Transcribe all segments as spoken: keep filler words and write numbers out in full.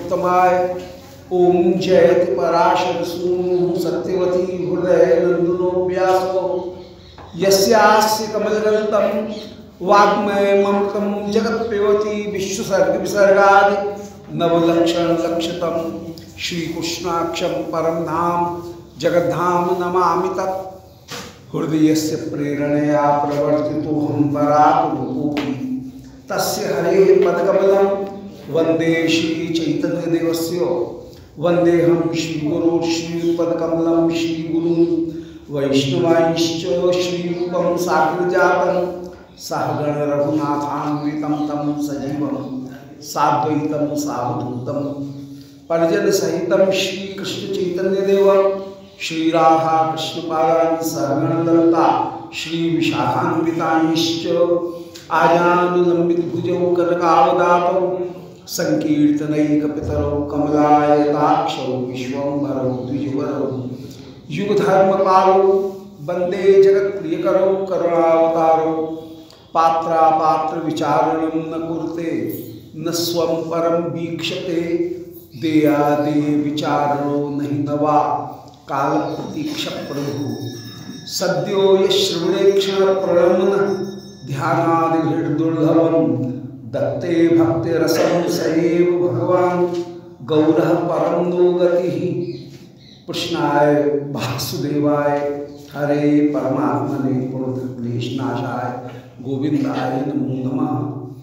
पुरुषोत्तमाय। ओम जयति पराशर सूनु सत्यवती हृदय नंदनो व्यासो यस्यास्य कमलगल्तम वाग्मय ममृतम जगत पेवती विश्वसर्ग विसर्गादि नवलक्षण लक्षतम श्रीकृष्णाक्षम परम धाम जगद्धाम नमामि तत्। हृदयस्य प्रेरणया प्रवर्तितो हम पराक रूपोऽपि तस्य हरे पदकमलं वंदे श्री चैतन्य देवस्य वंदेहम श्रीगुरो श्रीपदकमलं श्रीगुरुं वैष्णवांश्च श्रीरूपं साग्रजातं सहगण रघुनाथान्वितं तं सजीवं साद्वैतं सावधूतं परिजन सहितं श्रीकृष्ण चैतन्य देवं श्री राधा कृष्ण पादान सहगण ललिता श्री विशाखान्वितांश्च आजानुलंबित भुजौ कनकावदातौ संकीर्तनैकपितरौ कमलायताक्षौ विश्वंभरौ द्विजवरौ युगधर्मपालौ वंदे जगत्प्रियकरौ करुणावतारौ पात्रापात्र विचारणं न कुरुते न स्वं परम वीक्षते देयादे विचारणो नहि नवा काल प्रतीक्ष प्रभु सद्यो यश्रवणे क्षण प्रणमन ध्यानादिर्दुर्लभम दत्ते भक्ति रसम सएव भगवान गौरः परम नो गति। कृष्णाय वासुदेवाय हरे परमात्मने प्रणतक्लेशनाशाय गोविंदाय नमो नमः।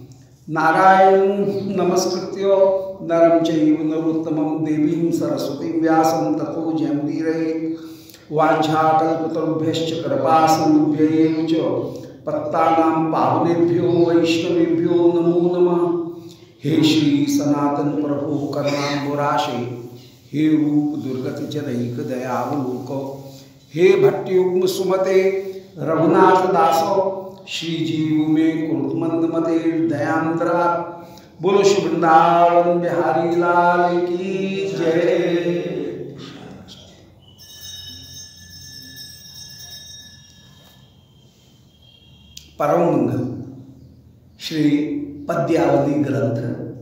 नारायण नमस्कृत्य नरं चैव नरोत्तमं देवीं सरस्वतीं व्यासं ततो जयमुदीरये। वाञ्छाकल्पतरुभ्यश्च कृपासिन्धुभ्यैव च पत्तानां पावनेभ्यो वैष्णवेभ्यो नमो नमः। हे श्री सनातन प्रभु करुणाम्बुराशे हे रूप दुर्गति जनैक दयावलोको हे भट्टयुग्म सुमते रघुनाथ दासो श्रीजीव में कुरुतमंद मते दयांतरा। बोलो श्री वृंदावन बिहारी लाल की जय। परम मंगल श्री पद्यावली ग्रंथ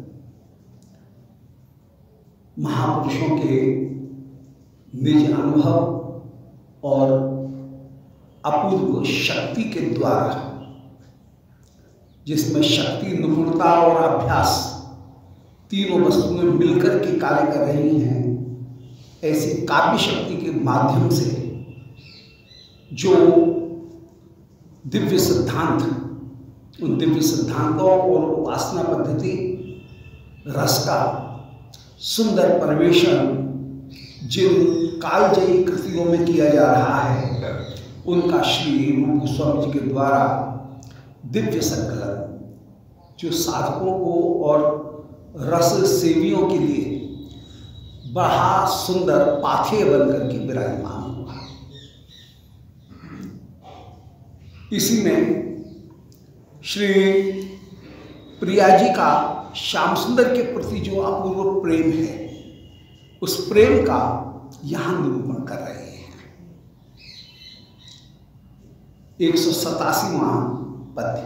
महापुरुषों के निज अनुभव और अपूर्व शक्ति के द्वारा, जिसमें शक्ति, निपुणता और अभ्यास तीनों वस्तुएं मिलकर के कार्य कर रही हैं, ऐसी काव्य शक्ति के माध्यम से जो दिव्य सिद्धांत, उन दिव्य सिद्धांतों और उपासना पद्धति रस का सुंदर परिवेशन जिन कालजयी कृतियों में किया जा रहा है, उनका श्री रूप गोस्वामी जी के द्वारा दिव्य संकलन जो साधकों को और रस सेवियों के लिए बड़ा सुंदर पाथेय बनकर के विराजमान हुआ। इसी में श्री प्रिया जी का श्याम सुंदर के प्रति जो अपूर्व प्रेम है, उस प्रेम का यहां निरूपण कर रहे हैं। एक सौ सतासीवां पद्य।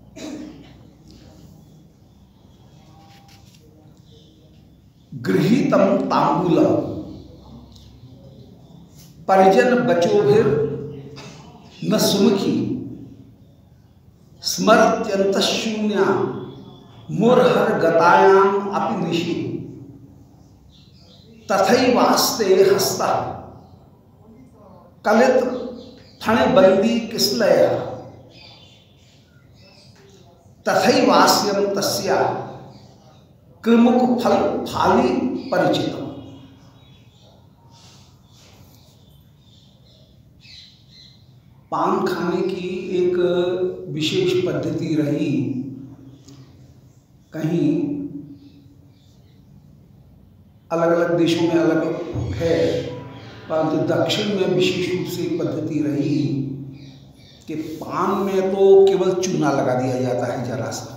गृहीतम तांबूलम परिजन बचोभिर न सुमुखी स्मरत्यंत शून्या मुरहर गतायाम अपि निशि तथैवास्ते हस्ता कलित फण बंदी किसलया तथैवास्यम तस्या कृमुक फल फाली परिचित। पान खाने की एक विशेष पद्धति रही, कहीं अलग अलग देशों में अलग है, परंतु दक्षिण में विशेष रूप से एक पद्धति रही कि पान में तो केवल चूना लगा दिया जाता है जरा सा,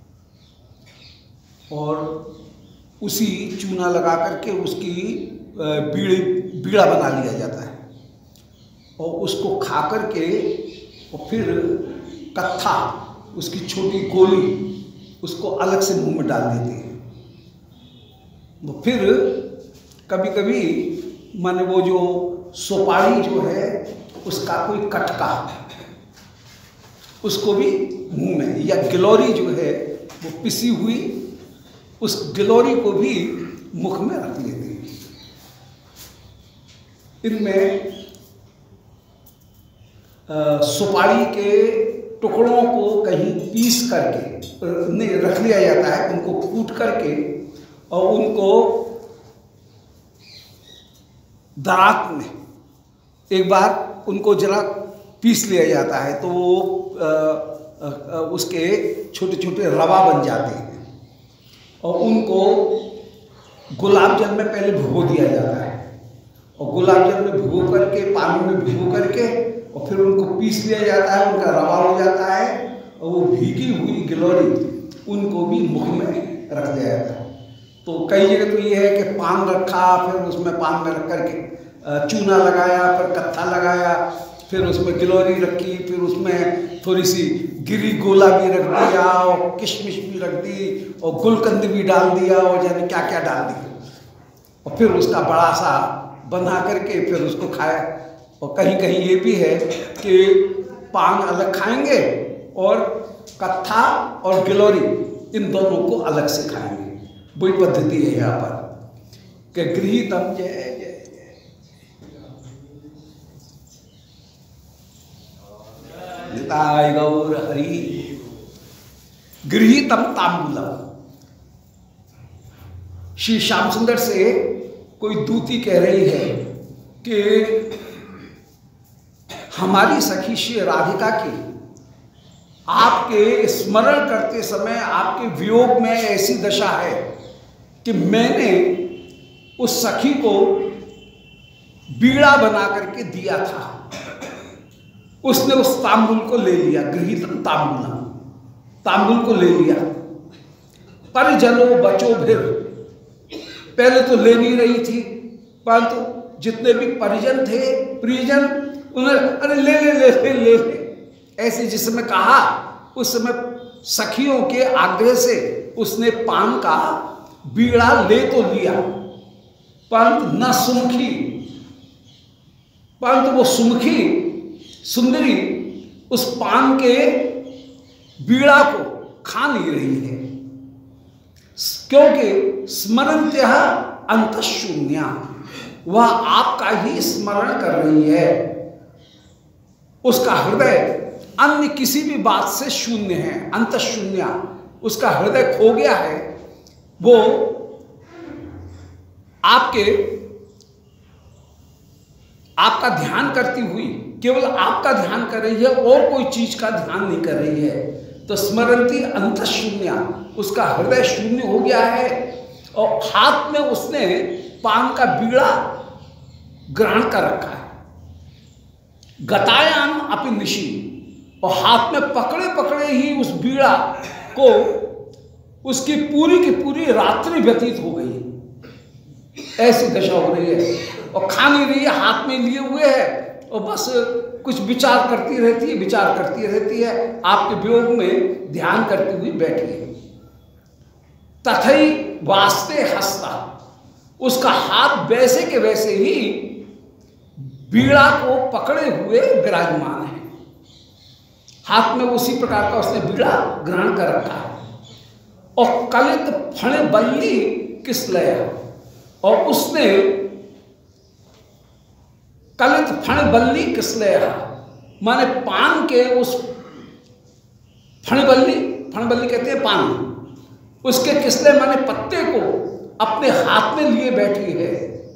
और उसी चूना लगा करके उसकी बीड़ी बीड़ा बना लिया जाता है, और उसको खा करके और फिर कत्था उसकी छोटी गोली उसको अलग से मुंह में डाल देते हैं। फिर कभी कभी माने वो जो सुपारी जो है उसका कोई कटका उसको भी मुंह में, या गिलोरी जो है वो पिसी हुई उस गिलोरी को भी मुख में रख लेते हैं। इनमें सुपारी के टुकड़ों को कहीं पीस करके नहीं रख लिया जाता है, उनको कूट करके और उनको दरात में एक बार उनको जरा पीस लिया जाता है, तो वो आ, आ, उसके छोटे छोटे रवा बन जाते हैं और उनको गुलाब जल में पहले भिगो दिया जाता है और गुलाब जल में भिगो करके पानी में भिगो करके और फिर उनको पीस लिया जाता है, उनका रवा हो जाता है और वो भीगी हुई गिलोरी उनको भी मुख में रख दिया जाता है। तो कई जगह तो ये है कि पान रखा, फिर उसमें पान में रख करके चूना लगाया, फिर कत्था लगाया, फिर उसमें गिलोरी रखी, फिर उसमें थोड़ी सी गिरी गोला भी रख दिया और किशमिश भी रख दी और गुलकंद भी डाल दिया और जाने क्या क्या डाल दिया और फिर उसका बड़ा सा बना करके फिर उसको खाया। और कहीं कहीं ये भी है कि पान अलग खाएंगे और कत्था और गिलोरी इन दोनों को अलग से खाएंगे। वही पद्धति है यहाँ पर कि गृहीतम जय जय निताय गौर हरि गृहीतम तांबूलम। श्री श्याम सुंदर से कोई दूती कह रही है कि हमारी सखी श्री राधिका की आपके स्मरण करते समय आपके वियोग में ऐसी दशा है कि मैंने उस सखी को बीड़ा बना करके दिया था, उसने उस तांबुल को ले लिया, गृहीतम तांबुलम, तांबुल को ले लिया। परिजनो बचो फिर, पहले तो ले नहीं रही थी, परंतु जितने भी परिजन थे प्रियजन उन्हें अरे ले ले ले ले ले, ले। ऐसे जिस समय कहा उस समय सखियों के आग्रह से उसने पान का बीड़ा ले तो लिया, परंतु न सुमुखी, परंतु वो सुमुखी सुंदरी उस पान के बीड़ा को खा नहीं रही है, क्योंकि स्मरन्त्यः अंतःशून्या, वह आपका ही स्मरण कर रही है। उसका हृदय अन्य किसी भी बात से शून्य है, अंतःशून्या, उसका हृदय खो गया है। वो आपके आपका ध्यान करती हुई केवल आपका ध्यान कर रही है और कोई चीज का ध्यान नहीं कर रही है। तो स्मरन्ती अंतःशून्या, उसका हृदय शून्य हो गया है और हाथ में उसने पान का बीड़ा ग्रहण कर रखा है। गतायाम अपि निशी, और हाथ में पकड़े पकड़े ही उस बीड़ा को उसकी पूरी की पूरी रात्रि व्यतीत हो गई, ऐसी दशा हो रही है। और खा नहीं रही है, हाथ में लिए हुए है और बस कुछ विचार करती रहती है, विचार करती रहती है, आपके वियोग में ध्यान करती हुई बैठी है। तथई वास्ते हस्ता, उसका हाथ वैसे के वैसे ही बीड़ा को पकड़े हुए विराजमान है, हाथ में उसी प्रकार का उसने बीड़ा ग्रहण कर रखा है। और कलित फण बल्ली किसलया, और उसने कलित फण बल्ली किसलया माने पान के उस फणबल्ली, फणबल्ली कहते हैं पान, उसके किसले माने पत्ते को अपने हाथ में लिए बैठी है।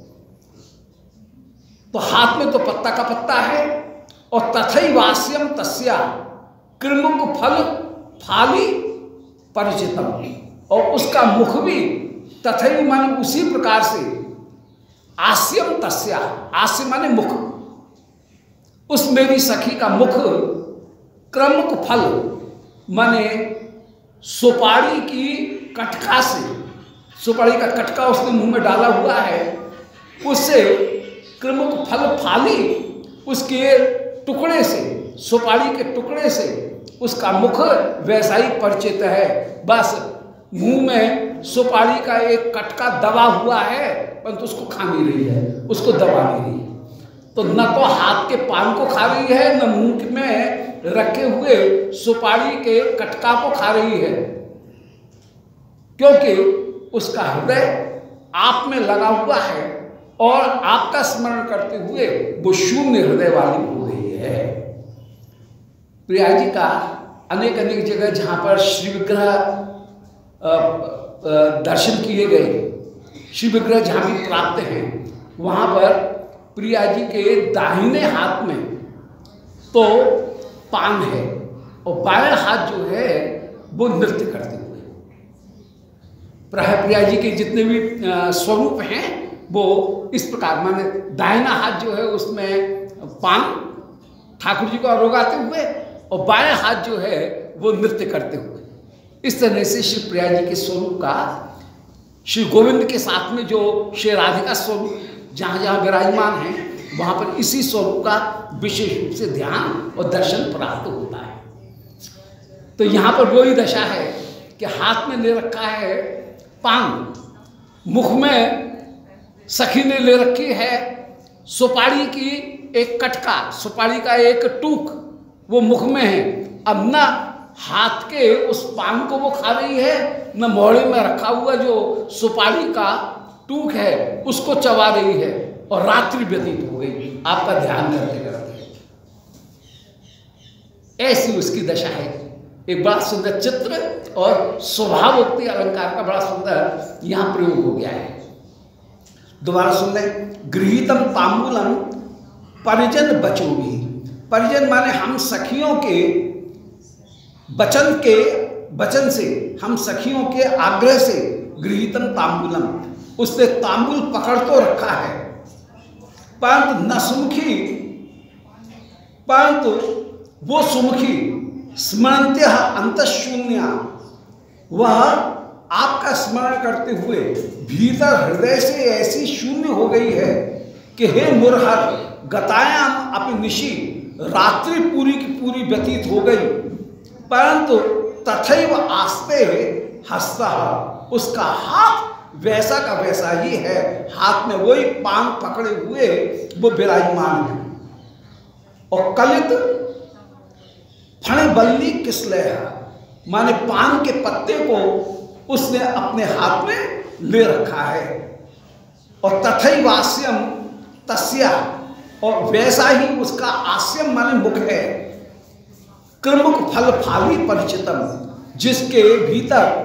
तो हाथ में तो पत्ता का पत्ता है और तथई वास्यम तस्या कृमुक फल फाली परिचितम, और उसका मुख भी तथई माने उसी प्रकार से आस्यम तस्या, आस्य माने मुख, उस मेरी सखी का मुख क्रमुक फल माने सुपारी की कटका से, सुपारी का कटका उसने मुंह में डाला हुआ है, उससे क्रमुक फल फाली, उसके टुकड़े से, सुपारी के टुकड़े से उसका मुख वैसा ही परिचित है। बस मुंह में सुपारी का एक कटका दबा हुआ है, परंतु उसको खा नहीं रही है, उसको दबा नहीं रही है। तो न तो हाथ के पान को खा रही है, न मुंह में रखे हुए सुपारी के कटका को खा रही है, क्योंकि उसका हृदय आप में लगा हुआ है और आपका स्मरण करते हुए वो शून्य हृदय वाली हो रही है। प्रिया जी का अनेक अनेक जगह जहाँ पर श्री विग्रह दर्शन किए गए, श्री विग्रह जहाँ भी प्राप्त हैं, वहाँ पर प्रिया जी के दाहिने हाथ में तो पान है और बाएं हाथ जो है वो नृत्य करते हुए। प्रिया जी के जितने भी स्वरूप हैं वो इस प्रकार, माने दाहिना हाथ जो है उसमें पान ठाकुर जी को आरोगाते हुए और बाएं हाथ जो है वो नृत्य करते हुए। इस तरह से श्री प्रिया जी के स्वरूप का श्री गोविंद के साथ में जो श्री राधिका स्वरूप जहाँ जहाँ विराजमान है, वहाँ पर इसी स्वरूप का विशेष रूप से ध्यान और दर्शन प्राप्त होता है। तो यहाँ पर वही दशा है कि हाथ में ले रखा है पान, मुख में सखी ने ले रखी है सुपारी की एक कटका, सुपारी का एक टूक वो मुख में है। अब न हाथ के उस पान को वो खा रही है, न मोहड़े में रखा हुआ जो सुपारी का टूक है उसको चबा रही है, और रात्रि व्यतीत हो गई आपका ध्यान करते करते। ऐसी उसकी दशा है। एक बड़ा सुंदर चित्र और स्वभावोक्ति अलंकार का बड़ा सुंदर यहां प्रयोग हो गया है। दोबारा सुन लें। गृहीतम तांबूलम परिजन बचोगी। परिजन माने हम सखियों के वचन के वचन से, हम सखियों के आग्रह से गृहीतम तांबूलम, उसने तांबूल पकड़ तो रखा है, परंतु न सुमुखी, परंतु वो सुमुखी स्मरणत्य अंतशून्या, वह आपका स्मरण करते हुए भीतर हृदय से ऐसी शून्य हो गई है कि हे मुरहर गतायाम अपनी निशी, रात्रि पूरी की पूरी व्यतीत हो गई, परंतु तथैव आस्ते हस्ता, उसका हाथ वैसा का वैसा ही है, हाथ में वही पान पकड़े हुए वो विराजमान है। और कलित फणे बल्ली किसलय, माने पान के पत्ते को उसने अपने हाथ में ले रखा है। और तथैव आस्यम तस्या, और वैसा ही उसका आस्यम माने मुख है। क्रमुक फल फाली परिचितम, जिसके भीतर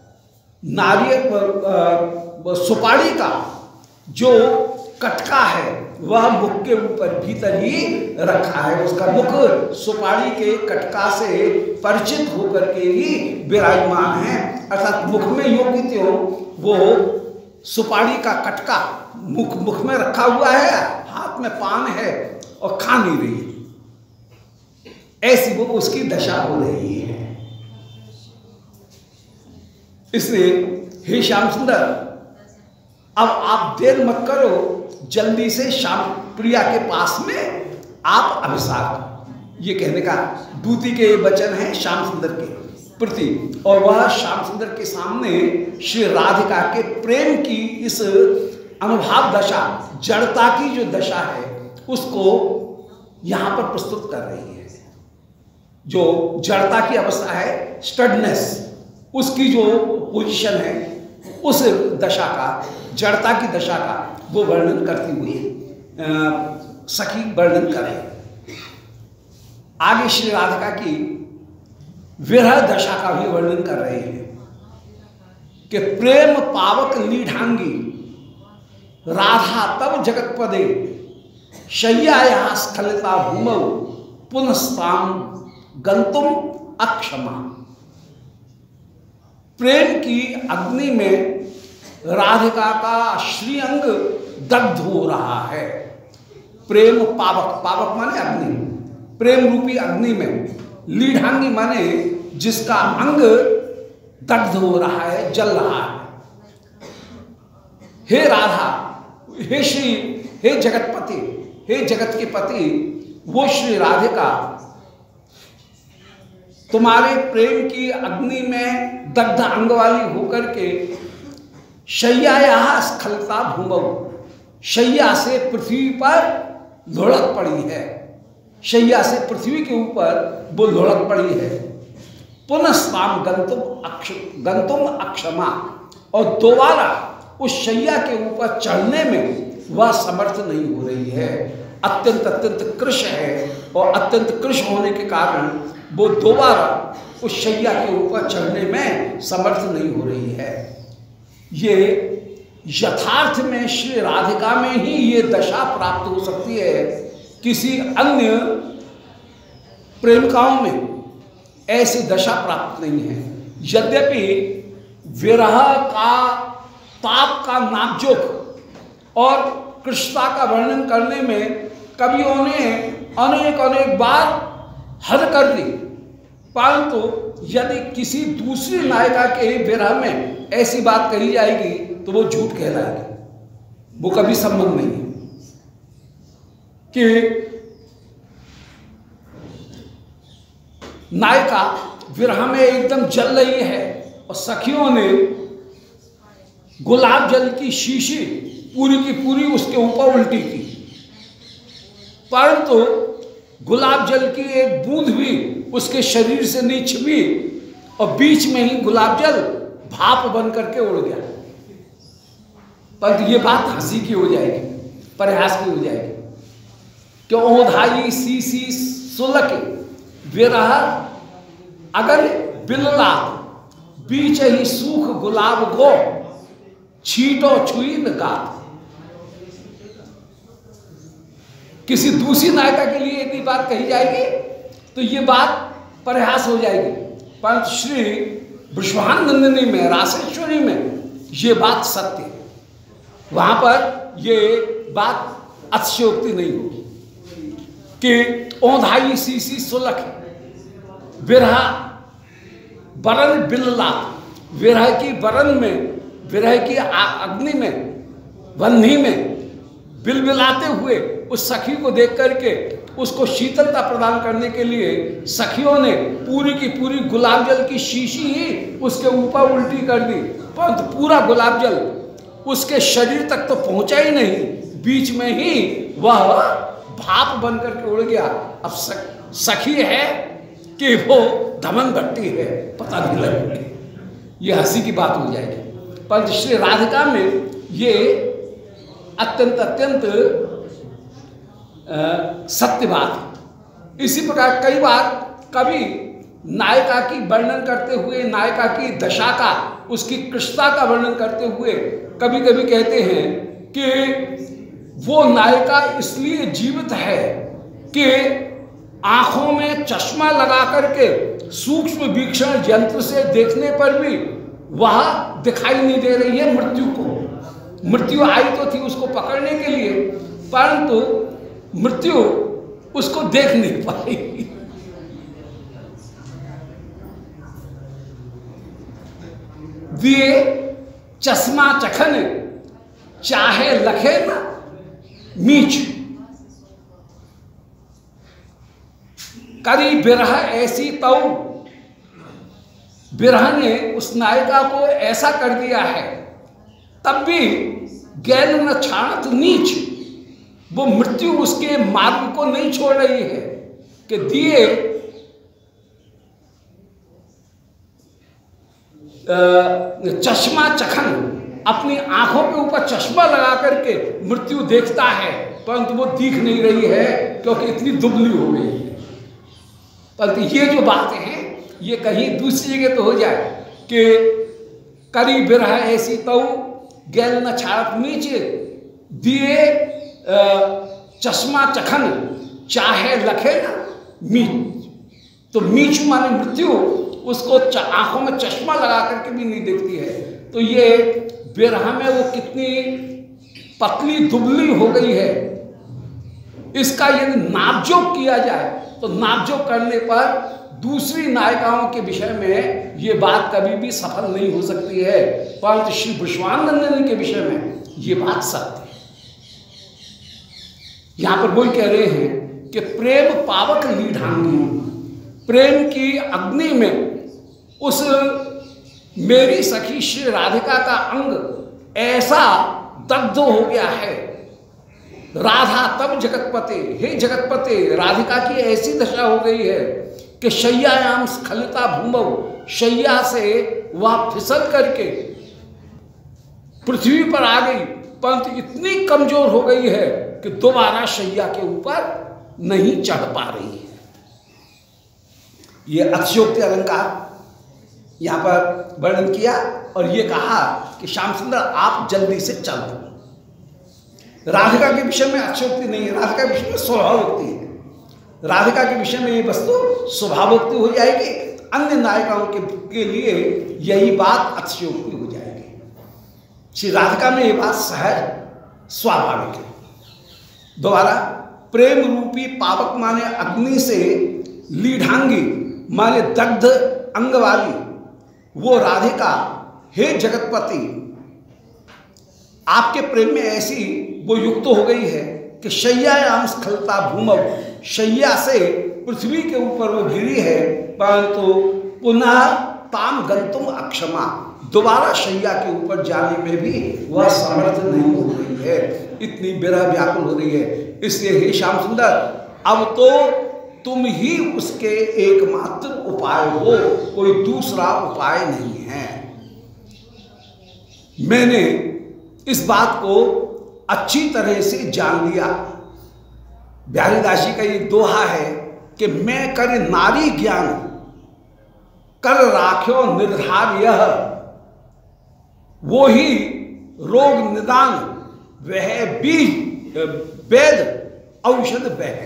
नारियल सुपारी का जो कटका है वह मुख के ऊपर भीतर ही रखा है। उसका मुख सुपारी के कटका से परिचित होकर के ही विराजमान है, अर्थात मुख में योगी त्यों वो सुपारी का कटका मुख मुख में रखा हुआ है, हाथ में पान है और खा नहीं रही, ऐसी वो उसकी दशा हो रही है। इसलिए हे श्याम सुंदर, अब आप देर मत करो, जल्दी से श्याम प्रिया के पास में आप अभिसार। ये कहने का दूती के वचन है श्याम सुंदर के प्रति, और वह श्याम सुंदर के सामने श्री राधिका के प्रेम की इस अनुभाव दशा, जड़ता की जो दशा है उसको यहां पर प्रस्तुत कर रही है। जो जड़ता की अवस्था है, स्टडनेस, उसकी जो पोजीशन है, उस दशा का, जड़ता की दशा का वो वर्णन करती हुई सखी वर्णन करे। आगे श्री राधिका की विरह दशा का भी वर्णन कर रहे हैं कि प्रेम पावक लीढ़ांगी राधा तब जगत पदे शय्याया स्खलिता भूमौ पुनस्ताम गंतुम अक्षमा। प्रेम की अग्नि में राधिका का श्रीअंग दग्ध हो रहा है। प्रेम पावक, पावक माने अग्नि, प्रेम रूपी अग्नि में लीढ़ांगी माने जिसका अंग दग्ध हो रहा है, जल रहा है। हे राधा, हे श्री, हे जगतपति, हे जगत के पति, वो श्री राधिका तुम्हारे प्रेम की अग्नि में दग्ध अंग वाली होकर के शय्या स्खलता भूमौ, शैया से पृथ्वी पर लुढ़क पड़ी है, शैया से पृथ्वी के ऊपर वो लुढ़क पड़ी है। पुनस्ताम गंतुम अक्ष गंतुम अक्षमा, और दोबारा उस शैया के ऊपर चढ़ने में वह समर्थ नहीं हो रही है। अत्यंत अत्यंत कृश है और अत्यंत कृश होने के कारण वो दोबारा उस शैया के ऊपर चढ़ने में समर्थ नहीं हो रही है। ये यथार्थ में श्री राधिका में ही ये दशा प्राप्त हो सकती है, किसी अन्य प्रेमिकाओं में ऐसी दशा प्राप्त नहीं है। यद्यपि विरह का ताप का नापजोक और कृष्णता का वर्णन करने में कवियों ने अनेक अनेक बार हद कर दी, परंतु यदि किसी दूसरी नायिका के विरह में ऐसी बात कही जाएगी तो वो झूठ कहलाएगी, वो कभी संभव नहीं है। कि नायिका विरह में एकदम जल रही है और सखियों ने गुलाब जल की शीशी पूरी की पूरी उसके ऊपर उल्टी की, परंतु गुलाब जल की एक बूंद भी उसके शरीर से नहीं छिपी और बीच में ही गुलाब जल भाप बन करके उड़ गया। परंतु ये बात हंसी की हो जाएगी, प्रयास की हो जाएगी कि ओधाई सी सी सुलक विरह अगर बिल्ला बीच ही सूख गुलाब गो छीटो छुई गात। किसी दूसरी नायिका के लिए यदि बात कही जाएगी तो ये बात प्रयास हो जाएगी, परंतु श्री विश्वानंदिनी में, रासेश्वरी में ये बात सत्य है, वहां पर ये बात अतिशयोक्ति नहीं होगी कि ओंधाई सी सी सुलख विरह बरन बिल्ला, विरह की बरन में, विरह की अग्नि में, वन्ही में बिलबिलाते हुए उस सखी को देख करके उसको शीतलता प्रदान करने के लिए सखियों ने पूरी की पूरी गुलाब जल की शीशी ही उसके ऊपर उल्टी कर दी, परंतु पूरा गुलाब जल उसके शरीर तक तो पहुंचा ही नहीं, बीच में ही वह भाप बन करके उड़ गया। अब सख, सखी है कि वो धमन भट्टी है पता नहीं लगेगी, ये हंसी की बात हो जाएगी। परंतु श्री राधिका में ये अत्यंत अत्यंत सत्य बात है। इसी प्रकार कई बार कवि नायिका की वर्णन करते हुए, नायिका की दशा का, उसकी कृष्णता का वर्णन करते हुए कभी कभी कहते हैं कि वो नायिका इसलिए जीवित है कि आंखों में चश्मा लगा करके सूक्ष्म वीक्षण यंत्र से देखने पर भी वह दिखाई नहीं दे रही है मृत्यु को। मृत्यु आई तो थी उसको पकड़ने के लिए, परंतु मृत्यु उसको देख नहीं पाई। दिए चश्मा चखन चाहे लखे न मीच, करी बिरह ऐसी तौ, बिरह ने उस नायिका को ऐसा कर दिया है तब भी गैल न छाणत नीच, वो मृत्यु उसके मार्ग को नहीं छोड़ रही है कि दिए चश्मा चखन, अपनी आंखों के ऊपर चश्मा लगा करके मृत्यु देखता है, परंतु वो दिख नहीं रही है क्योंकि इतनी दुबली हो गई है। परंतु ये जो बात है ये कहीं दूसरी जगह तो हो जाए कि करी बिरह ऐसी तऊ गैल न छाड़त नीचे, दिए चश्मा चखन चाहे लखे न मीच, तो मीच माने मृत्यु उसको आंखों में चश्मा लगा करके भी नहीं देखती है। तो ये बिरह में वो कितनी पतली दुबली हो गई है, इसका यदि नापजोक किया जाए तो नापजोक करने पर दूसरी नायिकाओं के विषय में ये बात कभी भी सफल नहीं हो सकती है, परंतु श्री विश्वानंदिनी के विषय में ये बात सत्य है। यहां पर वही कह रहे हैं कि प्रेम पावक लीढ़ांगी, प्रेम की अग्नि में उस मेरी सखी श्री राधिका का अंग ऐसा दग्ध हो गया है। राधा तब जगतपते, हे जगतपते, राधिका की ऐसी दशा हो गई है कि शय्यायाम स्खलिता भूमौ, शैया से वह फिसल करके पृथ्वी पर आ गई, परंतु इतनी कमजोर हो गई है कि दोबारा शैया के ऊपर नहीं चढ़ पा रही है। ये अतिशयोक्ति अलंकार यहां पर वर्णन किया और ये कहा कि श्याम सुंदर आप जल्दी से चल दो। राधिका के विषय में अतिशयोक्ति नहीं है, राधिका के विषय में स्वभावोक्ति है। राधिका के विषय में ये वस्तु स्वभावोक्ति हो जाएगी, अन्य नायिकाओं के, के लिए यही बात अतिशयोक्ति हो जाएगी। श्री राधिका में ये बात सहज स्वाभाविक है। दोबारा, प्रेम रूपी पावक माने अग्नि से लीढ़ांगी माने दग्ध अंग वाली वो राधिका, हे जगतपति, आपके प्रेम में ऐसी वो युक्त हो गई है कि शय्यायाम स्खलिता भूमौ, शैया से पृथ्वी के ऊपर वो गिरी है, परंतु पुनः ताम गंतुम अक्षमा, दोबारा शैया के ऊपर जाने में भी वह समर्थ नहीं हो रही है, इतनी विरह व्याकुल हो रही है। इसलिए हे श्याम सुंदर, अब तो तुम ही उसके एकमात्र उपाय हो, कोई दूसरा उपाय नहीं है। मैंने इस बात को अच्छी तरह से जान लिया। बिहारीदास जी का ये दोहा है कि मैं कर नारी ज्ञान कर राख्यो निर्धार, यह वो ही रोग निदान वह बीज वेद औषध वह,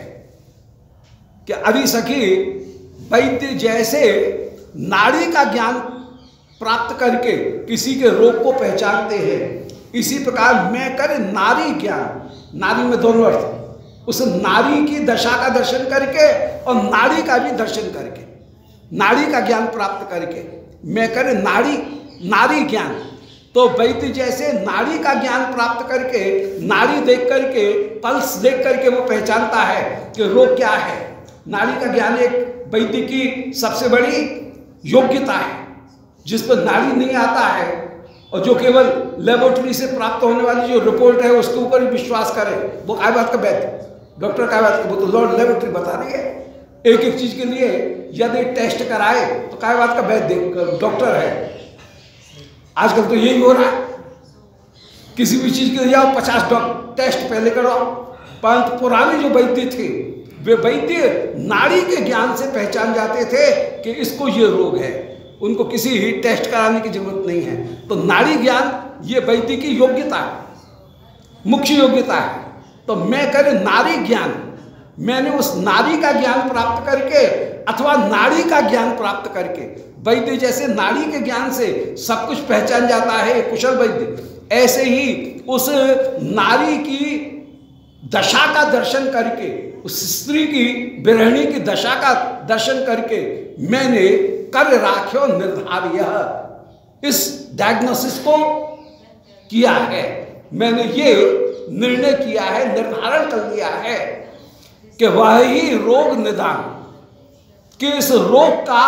कि अभी सखी वैद्य जैसे नाड़ी का ज्ञान प्राप्त करके किसी के रोग को पहचानते हैं, इसी प्रकार मैं कर नारी ज्ञान, नारी में दोनों अर्थ, उस नारी की दशा का दर्शन करके और नाड़ी का भी दर्शन करके, नाड़ी का ज्ञान प्राप्त करके मैं कर नाड़ी नारी ज्ञान। तो वैद्य जैसे नाड़ी का ज्ञान प्राप्त करके, नाड़ी देख करके, पल्स देख करके वो पहचानता है कि रोग क्या है। नाड़ी का ज्ञान एक वैद्य की सबसे बड़ी योग्यता है। जिस पर नाड़ी नहीं आता है और जो केवल लेबोरेटरी से प्राप्त होने वाली जो रिपोर्ट है उसके ऊपर भी विश्वास करे, वो काय बात का वैद्य, डॉक्टर काय बात का, वो तो लॉर्ड लेबोरेटरी बता रही है। एक एक चीज के लिए यदि टेस्ट कराए तो काय बात का वैद्य डॉक्टर है। आजकल तो यही हो रहा है, किसी भी चीज के लिए जाओ पचास टेस्ट पहले कराओ। परंतु पुराने जो वैद्य थे वे वैद्य नाड़ी के ज्ञान से पहचान जाते थे कि इसको ये रोग है, उनको किसी ही टेस्ट कराने की जरूरत नहीं है। तो नाड़ी ज्ञान ये वैद्य की योग्यता है, मुख्य योग्यता है। तो मैं कर नारी ज्ञान, मैंने उस नारी का ज्ञान प्राप्त करके अथवा नाड़ी का ज्ञान प्राप्त करके, वैद्य जैसे नाड़ी के ज्ञान से सब कुछ पहचान जाता है कुशल वैद्य, ऐसे ही उस नारी की दशा का दर्शन करके, उस स्त्री की विरहिणी की दशा का दर्शन करके मैंने कर राख्यो निर्धार, यह इस डायग्नोसिस को किया है, मैंने ये निर्णय किया है, निर्धारण कर लिया है कि वह ही रोग निदान, कि इस रोग का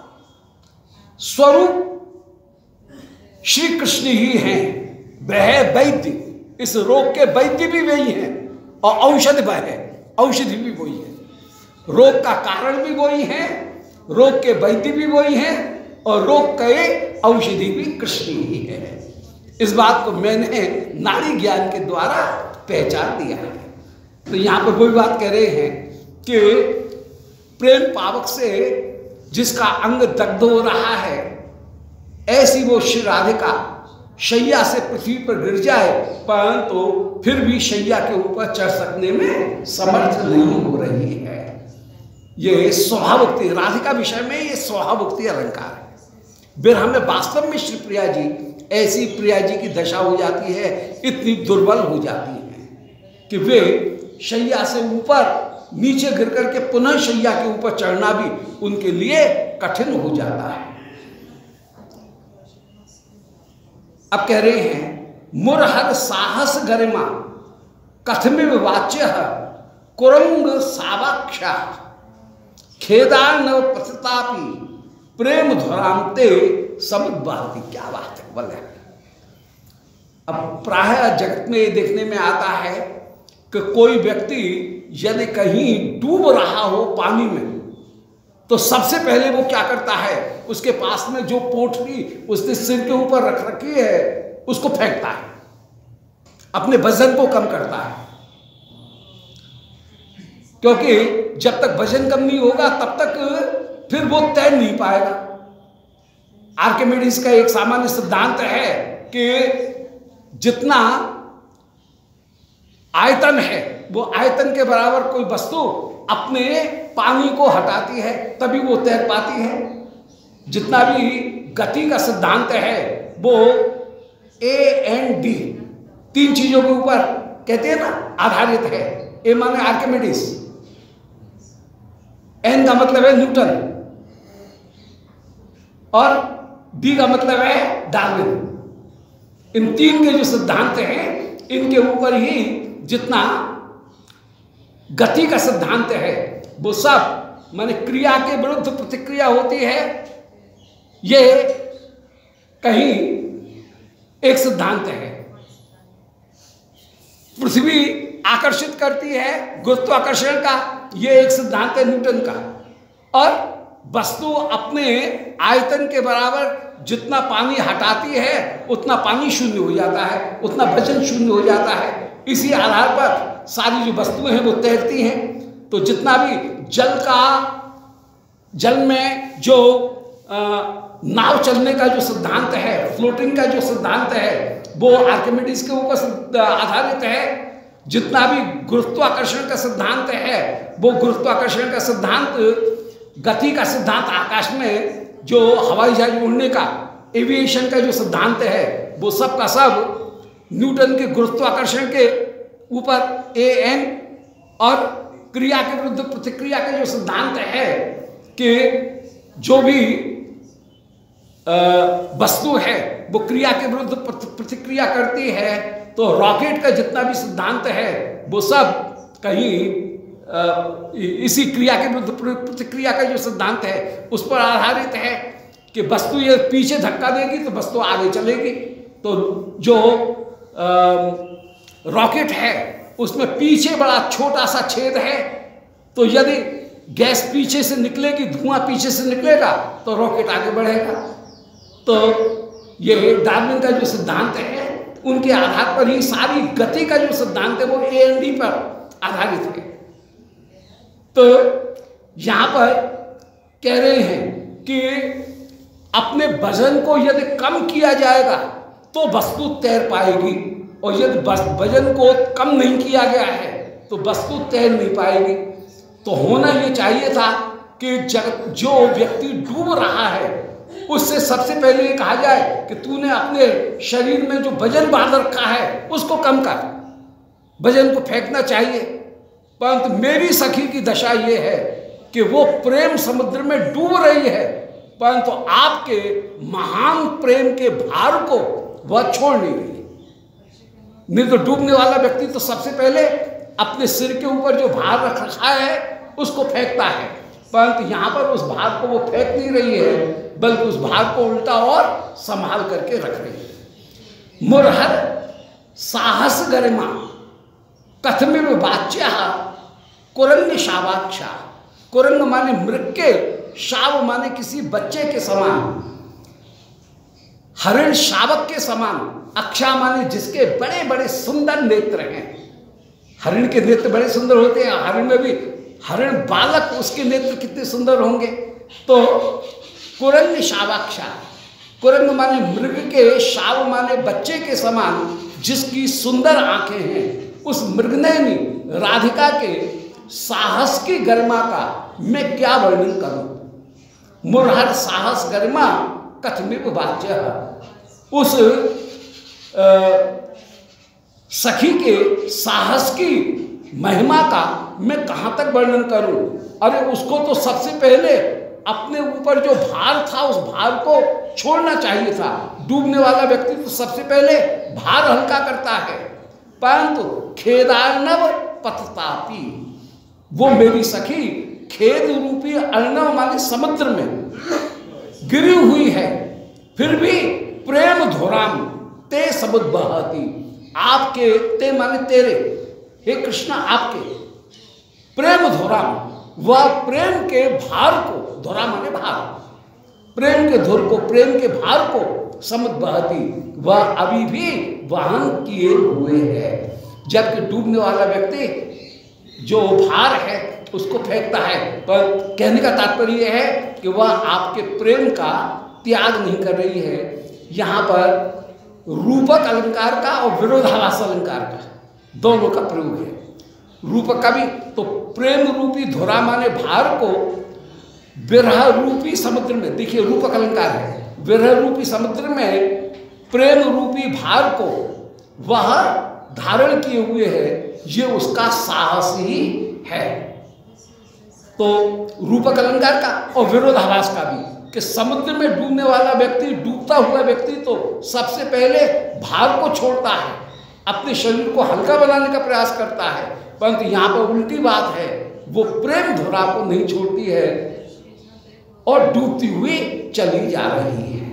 स्वरूप श्री कृष्ण ही हैं, वह वैद्य, इस रोग के वैद्य भी वही हैं और औषध वह है, औषधि भी वही है। रोग का कारण भी वही है, रोग के वैद्य भी वही हैं और रोग के औषधि भी कृष्ण ही है। इस बात को मैंने नाड़ी ज्ञान के द्वारा पहचान दिया है। तो यहाँ पर वही बात कह रहे हैं कि प्रेम पावक से जिसका अंग दग्ध हो रहा है, ऐसी वो श्री राधिका शैया से पृथ्वी पर गिर जाए, परंतु तो फिर भी शैया के ऊपर चढ़ सकने में समर्थ नहीं हो रही है। ये स्वभावोक्ति, राधिका विषय में ये स्वभावोक्ति अलंकार है। विरह में वास्तव में श्री प्रिया जी, ऐसी प्रिया जी की दशा हो जाती है, इतनी दुर्बल हो जाती है कि वे शैया से ऊपर नीचे गिर करके पुनः शैया के ऊपर चढ़ना भी उनके लिए कठिन हो जाता है। अब कह रहे हैं मुरहर साहस गरिमा कथमिव वाच्य कुरंग सावाक्षा, खेदार्णव पतितापि प्रेम धुरांते समुद्वहति। क्या बात है, बोले। अब प्रायः जगत में ये देखने में आता है कि कोई व्यक्ति यदि कहीं डूब रहा हो पानी में, तो सबसे पहले वो क्या करता है, उसके पास में जो पोटली उसने सिर के ऊपर रख रखी है उसको फेंकता है, अपने वजन को कम करता है। क्योंकि जब तक वजन कम नहीं होगा तब तक फिर वो तैर नहीं पाएगा। आर्किमिडीज का एक सामान्य सिद्धांत है कि जितना आयतन है वो आयतन के बराबर कोई वस्तु अपने पानी को हटाती है तभी वो तैर पाती है। जितना भी गति का सिद्धांत है वो ए एंड डी तीन चीजों के ऊपर कहते हैं ना आधारित है। ए माने आर्किमिडीज, एन का मतलब है न्यूटन और डी का मतलब है डार्विन। इन तीन के जो सिद्धांत हैं इनके ऊपर ही जितना गति का सिद्धांत है वो सब माने क्रिया के विरुद्ध प्रतिक्रिया होती है, ये कहीं एक सिद्धांत है। पृथ्वी आकर्षित करती है गुरुत्वाकर्षण का, ये एक सिद्धांत है न्यूटन का। और वस्तु अपने आयतन के बराबर जितना पानी हटाती है उतना पानी शून्य हो जाता है, उतना वजन शून्य हो जाता है। इसी आधार पर सारी जो वस्तुएं हैं वो तैरती हैं। तो जितना भी जल का जल में जो आ, नाव चलने का जो सिद्धांत है, फ्लोटिंग का जो सिद्धांत है, वो आर्किमिडीज के ऊपर आधारित है। जितना भी गुरुत्वाकर्षण का सिद्धांत है वो गुरुत्वाकर्षण का सिद्धांत, गति का सिद्धांत, आकाश में जो हवाई जहाज उड़ने का एविएशन का जो सिद्धांत है वो सब का सब न्यूटन के गुरुत्वाकर्षण के ऊपर ए एन और क्रिया के विरुद्ध प्रतिक्रिया का जो सिद्धांत है कि जो भी वस्तु है वो क्रिया के विरुद्ध प्रतिक्रिया करती है। तो रॉकेट का जितना भी सिद्धांत है वो सब कहीं इसी क्रिया के विरुद्ध प्रतिक्रिया का जो सिद्धांत है उस पर आधारित है कि वस्तु ये पीछे धक्का देगी तो वस्तु आगे चलेगी। तो जो रॉकेट है उसमें पीछे बड़ा छोटा सा छेद है, तो यदि गैस पीछे से निकलेगी, धुआं पीछे से निकलेगा तो रॉकेट आगे बढ़ेगा। तो ये डार्विन का जो सिद्धांत है उनके आधार पर ही सारी गति का जो सिद्धांत है वो ए एन डी पर आधारित है। तो यहां पर कह रहे हैं कि अपने वजन को यदि कम किया जाएगा तो वस्तु तैर पाएगी, और यदि वजन को कम नहीं किया गया है तो वस्तु तैर नहीं पाएगी। तो होना ये चाहिए था कि जग जो व्यक्ति डूब रहा है उससे सबसे पहले ये कहा जाए कि तूने अपने शरीर में जो वजन बांध रखा है उसको कम कर, वजन को फेंकना चाहिए। परंतु मेरी सखी की दशा ये है कि वो प्रेम समुद्र में डूब रही है, परंतु आपके महान प्रेम के भार को वह छोड़ नहीं रही। नहीं तो डूबने वाला व्यक्ति तो सबसे पहले अपने सिर के ऊपर जो भार रख रखा है उसको फेंकता है, परंतु यहाँ पर उस भार को वो फेंक नहीं रही है, बल्कि उस भार को उल्टा और संभाल करके रख रही है। मुरहर साहस गरिमा कथमिव वाच्या कुरंग शावाक्षा। कुरंग माने मृग के, शाव माने किसी बच्चे के समान, हरिण शावक के समान, अक्षा माने जिसके बड़े बड़े सुंदर नेत्र हैं। हरिण के नेत्र बड़े सुंदर होते हैं, हरिण में भी हरिण बालक उसके नेत्र कितने सुंदर होंगे। तो कुरंग शावाक्षा, कुरंग माने मृग के, शाव माने बच्चे के समान जिसकी सुंदर आंखें हैं, उस मृगनयनी राधिका के साहस की गरिमा का मैं क्या वर्णन करूं। मुरहर साहस गरिमा कथमिव वाच्य। उस आ, सखी के साहस की महिमा का मैं कहां तक वर्णन करूं। अरे उसको तो सबसे पहले अपने ऊपर जो भार था उस भार को छोड़ना चाहिए था। डूबने वाला व्यक्ति तो सबसे पहले भार हल्का करता है, परंतु खेदार्णव पततापी, वो मेरी सखी खेद रूपी अर्णव माने समुद्र में गिरी हुई है, फिर भी प्रेम धोराम ते सबुत बहाती, आपके ते माने तेरे, हे कृष्ण आपके प्रेम धोराम, वह प्रेम के भार को, धोरा माने भार, प्रेम के धुर को, प्रेम के भार को समुत बहाती, वह अभी भी वहन किए हुए है। जबकि डूबने वाला व्यक्ति जो भार है उसको फेंकता है, पर कहने का तात्पर्य यह है कि वह आपके प्रेम का त्याग नहीं कर रही है। यहाँ पर रूपक अलंकार का और विरोधाभास अलंकार का दोनों का प्रयोग है। रूपक का भी तो प्रेम रूपी धुरा माने भार को विरह रूपी समुद्र में, देखिए रूपक अलंकार है, विरह रूपी समुद्र में प्रेम रूपी भार को वह धारण किए हुए है, ये उसका साहस ही है। तो रूपक अलंकार का और विरोधाभास का भी कि समुद्र में डूबने वाला व्यक्ति, डूबता हुआ व्यक्ति तो सबसे पहले भार को छोड़ता है, अपने शरीर को हल्का बनाने का प्रयास करता है, परंतु यहाँ पर उल्टी बात है, वो प्रेम धुरा को नहीं छोड़ती है और डूबती हुई चली जा रही है।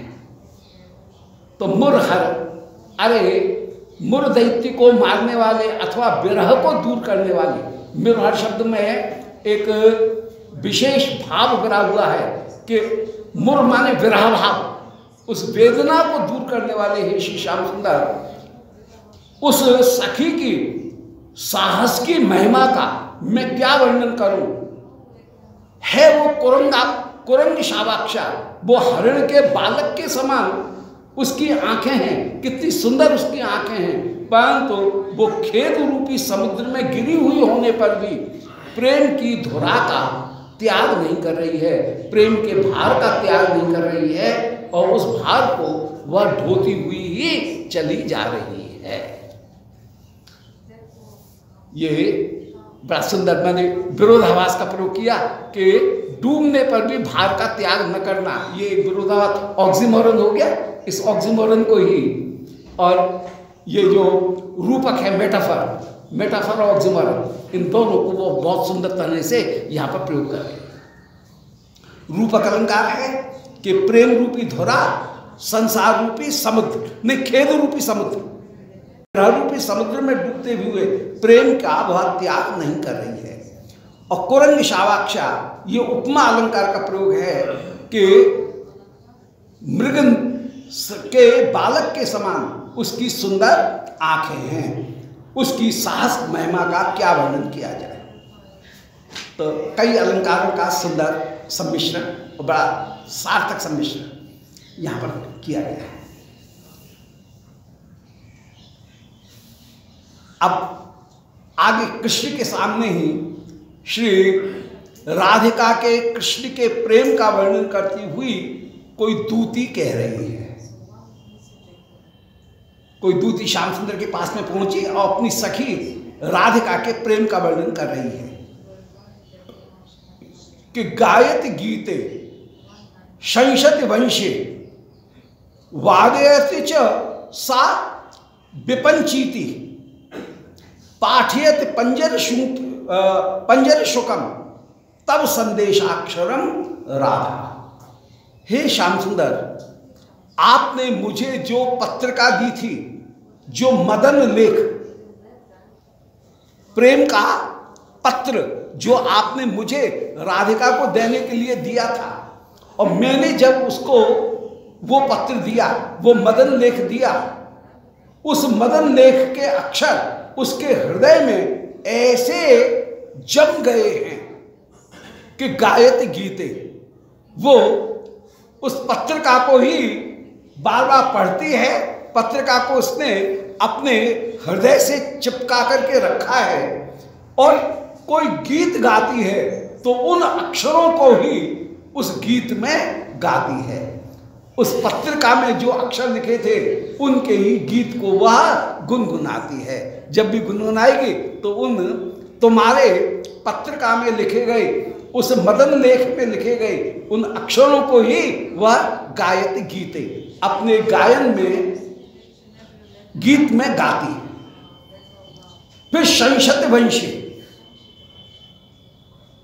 तो मुरहर, अरे मुर दैत्य को मारने वाले अथवा विरह को दूर करने वाले, मुरहर शब्द में एक विशेष भाव भरा हुआ है कि मुर माने विरह भाव, उस वेदना को दूर करने वाले हे श्री श्याम सुंदर, उस सखी की साहस की महिमा का मैं क्या वर्णन करूं। है वो कुरंगा कुरंग शावाक्षा, वो हरिण के बालक के समान उसकी आंखें हैं, कितनी सुंदर उसकी आंखें हैं, परंतु वो खेद रूपी समुद्र में गिरी हुई होने पर भी प्रेम की धुरा का त्याग नहीं कर रही है, प्रेम के भार का त्याग नहीं कर रही है, और उस भार को वह ढोती हुई ही चली जा रही है। ये बड़ा सुंदर, मैंने विरोधाभास का प्रयोग किया कि डूबने पर भी भार का त्याग न करना, ये एक विरोधाभास ऑक्सीमोरन हो गया, इस ऑक्सीमोरन को ही, और ये जो रूपक है मेटाफर, मेटाफर और ऑक्सीमोरन, इन दोनों को वो बहुत सुंदर तरह से यहाँ पर प्रयोग कर रहे हैं। रूपक अलंकार है कि प्रेम रूपी धुरा संसार रूपी समुद्र नहीं, खेद रूपी समुद्र, रूपी समुद्र में डूबते हुए प्रेम का वह त्याग नहीं कर रही है। और कुरंग शावाक्षा, ये उपमा अलंकार का प्रयोग है कि मृग के बालक के समान उसकी सुंदर आंखें हैं, उसकी साहस महिमा का क्या वर्णन किया जाए। तो कई अलंकारों का सुंदर सम्मिश्रण और बड़ा सार्थक सम्मिश्रण यहाँ पर किया गया है। अब आगे कृष्ण के सामने ही श्री राधिका के कृष्ण के प्रेम का वर्णन करती हुई कोई दूती कह रही है। कोई दूती श्याम सुंदर के पास में पहुंची और अपनी सखी राधिका के प्रेम का वर्णन कर रही है कि गायत गीते संशत वंशे वादयति च सा विपंचीति पाठयत पंजर शुक पंजर शुकम तब संदेशाक्षरम राधा। हे श्याम सुंदर, आपने मुझे जो पत्रिका दी थी, जो मदन लेख प्रेम का पत्र जो आपने मुझे राधिका को देने के लिए दिया था, और मैंने जब उसको वो पत्र दिया, वो मदन लेख दिया, उस मदन लेख के अक्षर उसके हृदय में ऐसे जम गए हैं कि गायत गीते, वो उस पत्रिका को ही बार बार पढ़ती है, पत्रिका को उसने अपने हृदय से चिपका करके रखा है, और कोई गीत गाती है तो उन अक्षरों को ही उस गीत में गाती है। उस पत्रिका में जो अक्षर लिखे थे उनके ही गीत को वह गुनगुनाती है। जब भी गुनगुनाएगी तो उन तुम्हारे पत्रिका में लिखे गए, उस मदन लेख में लिखे गए उन अक्षरों को ही वह गायत गीते, अपने गायन में गीत में गाती। फिर संशत वंशी,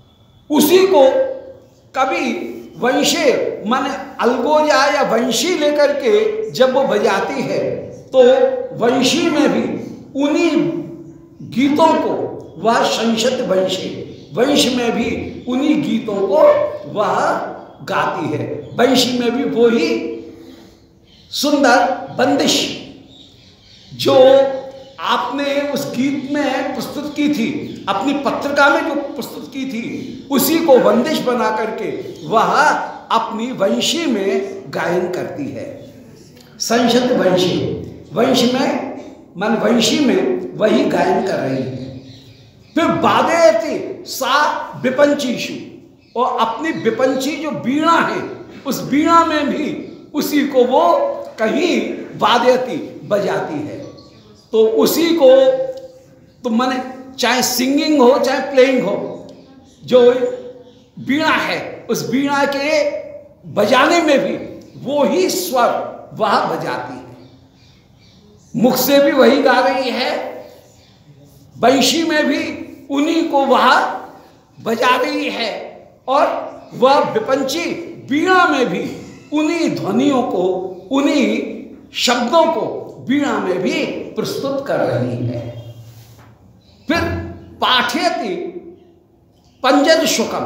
उसी को कभी वंशे माने अलगोजा या वंशी लेकर के जब वो बजाती है तो वंशी में भी उन्हीं गीतों को वह संशत वंशी, वंश में भी उन्हीं गीतों को वह गाती है। वंशी में भी वो ही सुंदर बंदिश जो आपने उस गीत में प्रस्तुत की थी, अपनी पत्रिका में जो प्रस्तुत की थी, उसी को बंदिश बना करके वह अपनी वंशी में गायन करती है। संशत वंशी, वंश में मन वंशी में वही गायन कर रही है। फिर बादेति सा विपंचीशु, और अपनी विपंची जो बीणा है उस बीणा में भी उसी को वो कहीं वाद्यति बजाती है। तो उसी को तो माने चाहे सिंगिंग हो चाहे प्लेइंग हो, जो बीणा है उस बीणा के बजाने में भी वो ही स्वर वह बजाती है। मुख से भी वही गा रही है, वंशी में भी उन्हीं को वह बजा रही है, और वह विपंची बीणा में भी उन्हीं ध्वनियों को, उन्हीं शब्दों को बीणा में भी प्रस्तुत कर रही है। फिर पाठयति पंजज शुकम,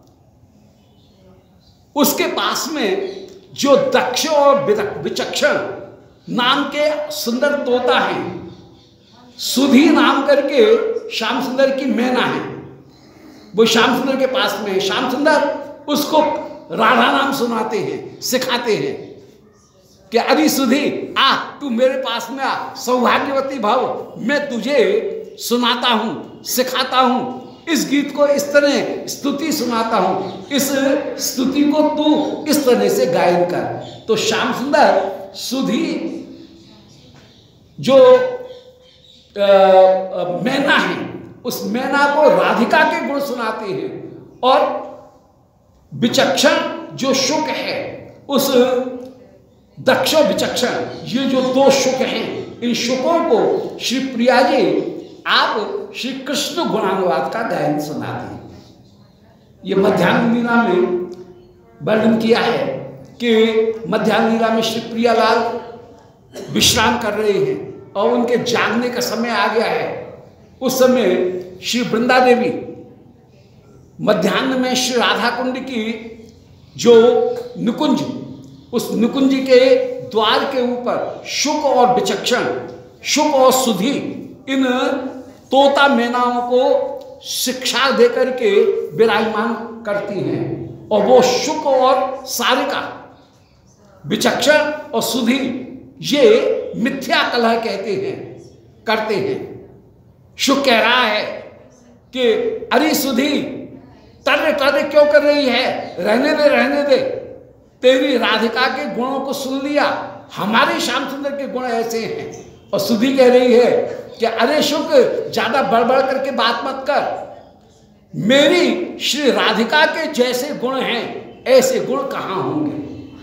उसके पास में जो दक्ष और विचक्षण नाम के सुंदर तोता है, सुधी नाम करके श्याम सुंदर की मैना है, वो श्याम सुंदर के पास में है। श्याम सुंदर उसको राधा नाम सुनाते हैं, सिखाते हैं कि अरे सुधी आ, तू मेरे पास में आ, सौभाग्यवती भाव, मैं तुझे सुनाता हूं, सिखाता हूं, इस गीत को इस तरह स्तुति सुनाता हूं, इस स्तुति को तू इस तरह से गायन कर। तो श्याम सुंदर सुधी जो आ, आ, मैना है, उस मैना को राधिका के गुण सुनाते हैं, और विचक्षण जो शुक है, उस दक्ष विचक्षण, ये जो दो शुक हैं, इन शुकों को श्री प्रिया जी आप श्री कृष्ण गुणानुवाद का गायन सुनाते हैं। ये मध्यान्ह लीला में वर्णन किया है कि मध्यान्ह लीला में श्री प्रियालाल विश्राम कर रहे हैं और उनके जागने का समय आ गया है। उस समय श्री वृंदा देवी मध्यान्ह में श्री राधा कुंड की जो निकुंज, उस निकुंज के द्वार के ऊपर शुक और विचक्षण, शुक और सुधी इन तोता मैनाओं को शिक्षा देकर के विराजमान करती हैं। और वो शुक और सारिका, विचक्षण और सुधी, ये मिथ्या कलह कहते हैं, करते हैं। शुक कह रहा है कि अरे सुधी तर्र तर्र क्यों कर रही है, रहने दे रहने दे, तेरी राधिका के गुणों को सुन लिया, हमारे श्याम सुंदर के गुण ऐसे हैं। और सुधी कह रही है कि अरे शुक ज्यादा बड़बड़ करके बात मत कर, मेरी श्री राधिका के जैसे गुण हैं ऐसे गुण कहाँ होंगे।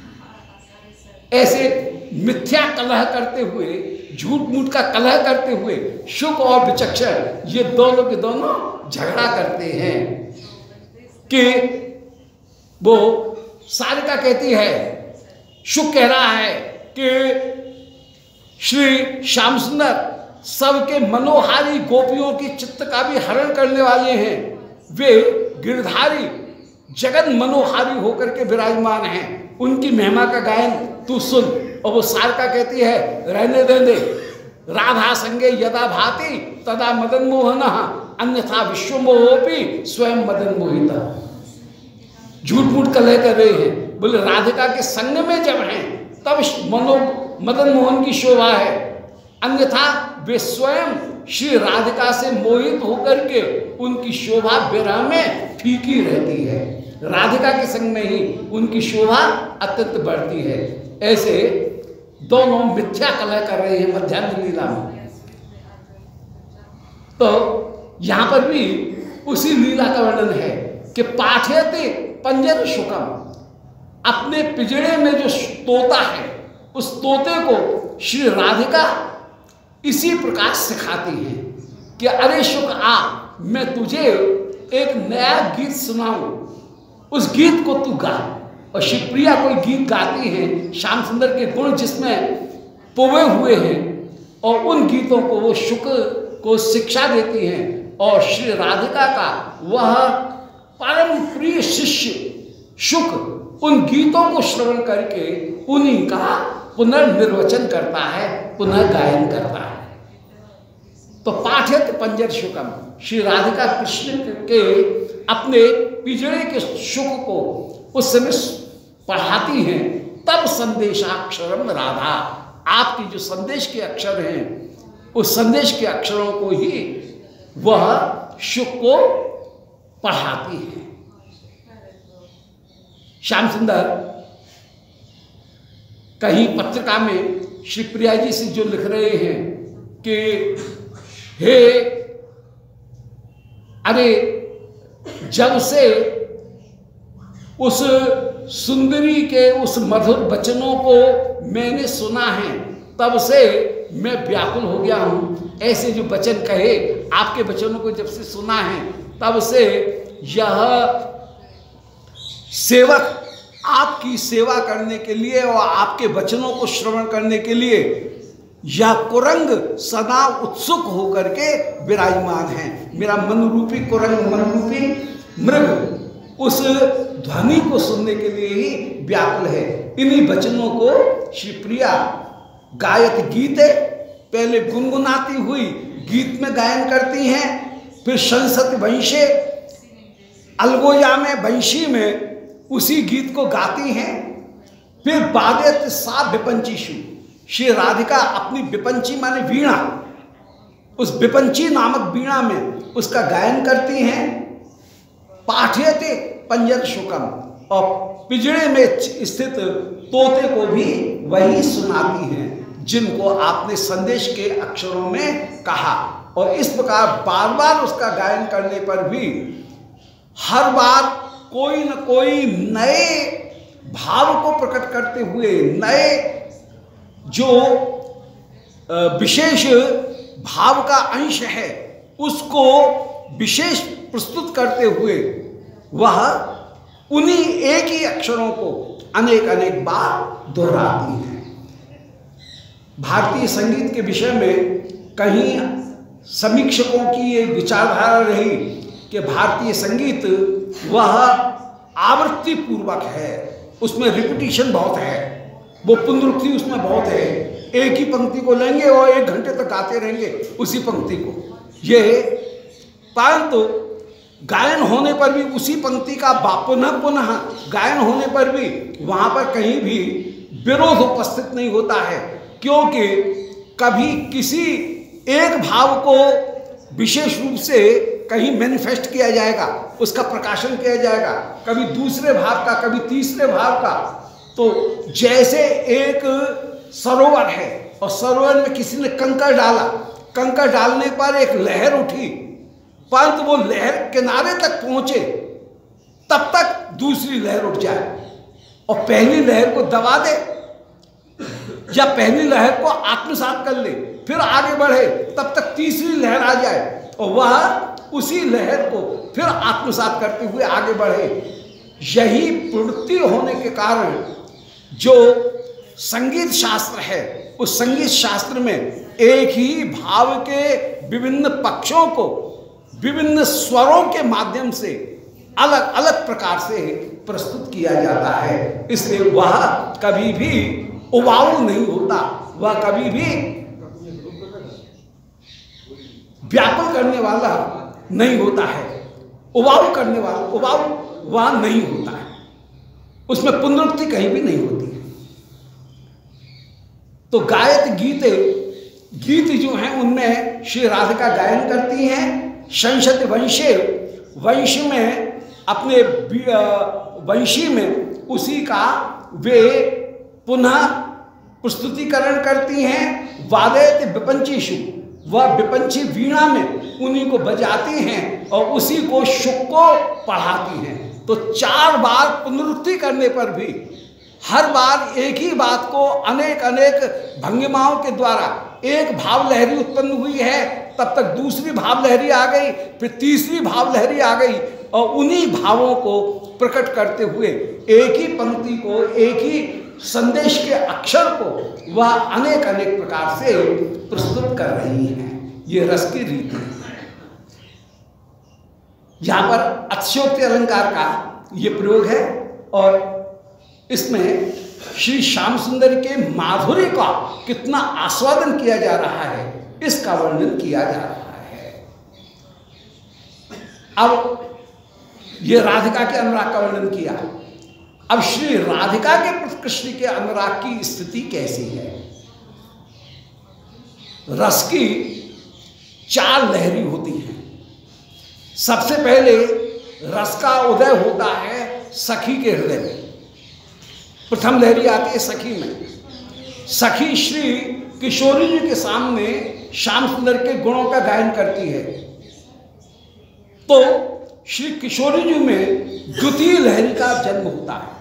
ऐसे मिथ्या कलह करते हुए, झूठ मूठ का कलह करते हुए शुक और विचक्षण ये दोनों के दोनों झगड़ा करते हैं कि वो सारिका कहती है, शुक कह रहा है कि श्री श्याम सुंदर सबके मनोहारी गोपियों की चित्त का भी हरण करने वाले हैं, वे गिरधारी जगत मनोहारी होकर के विराजमान हैं, उनकी महिमा का गायन तू सुन। और वो सारिका कहती है रहने दे दे, राधा संगे यदा भाति तदा मदन मोहना, अन्यथा विश्व मोहोपी स्वयं मदन मोहिता। झूठ मूठ कलह कर रहे हैं, बोले राधिका के संग में जब हैं तब मनो मदन मोहन की शोभा है, अन्यथा वे स्वयं श्री राधिका से मोहित होकर के उनकी शोभा विरह में फीकी रहती है, राधिका के संग में ही उनकी शोभा अत्यंत बढ़ती है। ऐसे दोनों मिथ्या कलह कर रहे हैं मध्यान्ह लीला में। तो यहां पर भी उसी लीला का वर्णन है कि पाठयते पंजर शुकम, अपने पिंजड़े में जो तोता है उस तोते को श्री राधिका इसी प्रकार सिखाती है कि अरे शुक आ, मैं तुझे एक नया गीत सुनाऊं, उस गीत को तू गा। और शिवप्रिया कोई गीत गाती हैं श्याम सुंदर के गुण जिसमें पोवे हुए हैं, और उन गीतों को वो शुक को शिक्षा देती हैं। और श्री राधिका का वह परम प्रिय शिष्य शुक उन गीतों को श्रवण करके उन्हीं का पुनर्निर्वचन करता है, पुनः गायन करता है। तो पाठ्यत पंजर शुकम, श्री राधिका कृष्ण के अपने पिजड़े के शुक को उस समय पढ़ाती हैं। तब संदेशाक्षरम राधा, आपकी जो संदेश के अक्षर हैं उस संदेश के अक्षरों को ही वह शुक को पढ़ाती है। श्याम सुंदर कहीं पत्रिका में श्री प्रिया जी से जो लिख रहे हैं कि हे, अरे जब से उस सुंदरी के उस मधुर वचनों को मैंने सुना है तब से मैं व्याकुल हो गया हूं। ऐसे जो वचन कहे, आपके वचनों को जब से सुना है तब से यह सेवक आपकी सेवा करने के लिए और आपके वचनों को श्रवण करने के लिए यह कुरंग सदा उत्सुक होकर के विराजमान है। मेरा मन रूपी कुरंग, मन रूपी मृग उस ध्वनि को सुनने के लिए ही व्याकुल है। इन्हीं वचनों को श्री प्रिया गायत गीते, पहले गुनगुनाती हुई गीत में गायन करती हैं, फिर संसत वंशे अलगोया में वंशी में उसी गीत को गाती हैं, फिर बादेत सा विपंचीशु, श्री राधिका अपनी विपंची माने वीणा, उस विपंची नामक वीणा में उसका गायन करती हैं। पाठ्यते पंजर शुकम, और पिजड़े में स्थित तोते को भी वही सुनाती हैं जिनको आपने संदेश के अक्षरों में कहा। और इस प्रकार बार बार उसका गायन करने पर भी हर बार कोई न कोई नए भाव को प्रकट करते हुए, नए जो विशेष भाव का अंश है उसको विशेष प्रस्तुत करते हुए वह उन्हीं एक ही अक्षरों को अनेक अनेक बार दोहराती हैं। भारतीय संगीत के विषय में कहीं समीक्षकों की एक विचारधारा रही कि भारतीय संगीत वह आवृत्ति पूर्वक है, उसमें रिपीटिशन बहुत है, वो पुनरुक्ति उसमें बहुत है। एक ही पंक्ति को लेंगे और एक घंटे तक गाते रहेंगे उसी पंक्ति को, ये परंतु गायन होने पर भी उसी पंक्ति का पुनः पुनः गायन होने पर भी वहां पर कहीं भी विरोध उपस्थित नहीं होता है, क्योंकि कभी किसी एक भाव को विशेष रूप से कहीं मैनिफेस्ट किया जाएगा, उसका प्रकाशन किया जाएगा, कभी दूसरे भाव का, कभी तीसरे भाव का। तो जैसे एक सरोवर है और सरोवर में किसी ने कंकर डाला, कंकर डालने पर एक लहर उठी, परंतु वो लहर किनारे तक पहुंचे तब तक दूसरी लहर उठ जाए और पहली लहर को दबा दे या पहली लहर को आत्मसात कर ले, फिर आगे बढ़े, तब तक तीसरी लहर आ जाए और वह उसी लहर को फिर आत्मसात करते हुए आगे बढ़े। यही प्रवृत्ति होने के कारण जो संगीत शास्त्र है, उस संगीत शास्त्र में एक ही भाव के विभिन्न पक्षों को विभिन्न स्वरों के माध्यम से अलग अलग प्रकार से प्रस्तुत किया जाता है। इसलिए वह कभी भी उबाऊ नहीं होता, वह कभी भी व्यापक करने वाला नहीं होता है, उबाऊ करने वाला उबाऊ वह नहीं होता है, उसमें पुनरुक्ति कहीं भी नहीं होती है। तो गायत गीते, गीत जो हैं उनमें श्री राधिका गायन करती हैं। संशत वंशे, वंश में अपने वंशी में उसी का वे पुनः प्रस्तुतिकरण करती हैं। वादयत विपंचीषु, वह विपंची वीणा में उन्हीं को बजाती हैं और उसी को शुक को पढ़ाती हैं। तो चार बार पुनरुक्ति करने पर भी हर बार एक ही बात को अनेक अनेक भंगिमाओं के द्वारा एक भाव लहरी उत्पन्न हुई है, तब तक दूसरी भाव लहरी आ गई, फिर तीसरी भाव लहरी आ गई, और उन्हीं भावों को प्रकट करते हुए एक ही पंक्ति को, एक ही संदेश के अक्षर को वह अनेक अनेक प्रकार से प्रस्तुत कर रही हैं। ये रस की रीति है। यहां पर अतिशयोक्ति अलंकार का ये प्रयोग है, और इसमें श्री श्याम सुंदर के माधुर्य का कितना आस्वादन किया जा रहा है, इसका वर्णन किया जा रहा है। अब ये राधिका के अनुराग का वर्णन किया, अब श्री राधिका के प्रति कृष्ण के अनुराग की स्थिति कैसी है। रस की चार लहरी होती हैं। सबसे पहले रस का उदय होता है सखी के हृदय में। प्रथम लहरी आती है सखी में। सखी श्री किशोरी जी के सामने श्याम सुंदर के गुणों का गायन करती है, तो श्री किशोरी जी में द्वितीय लहरी का जन्म होता है।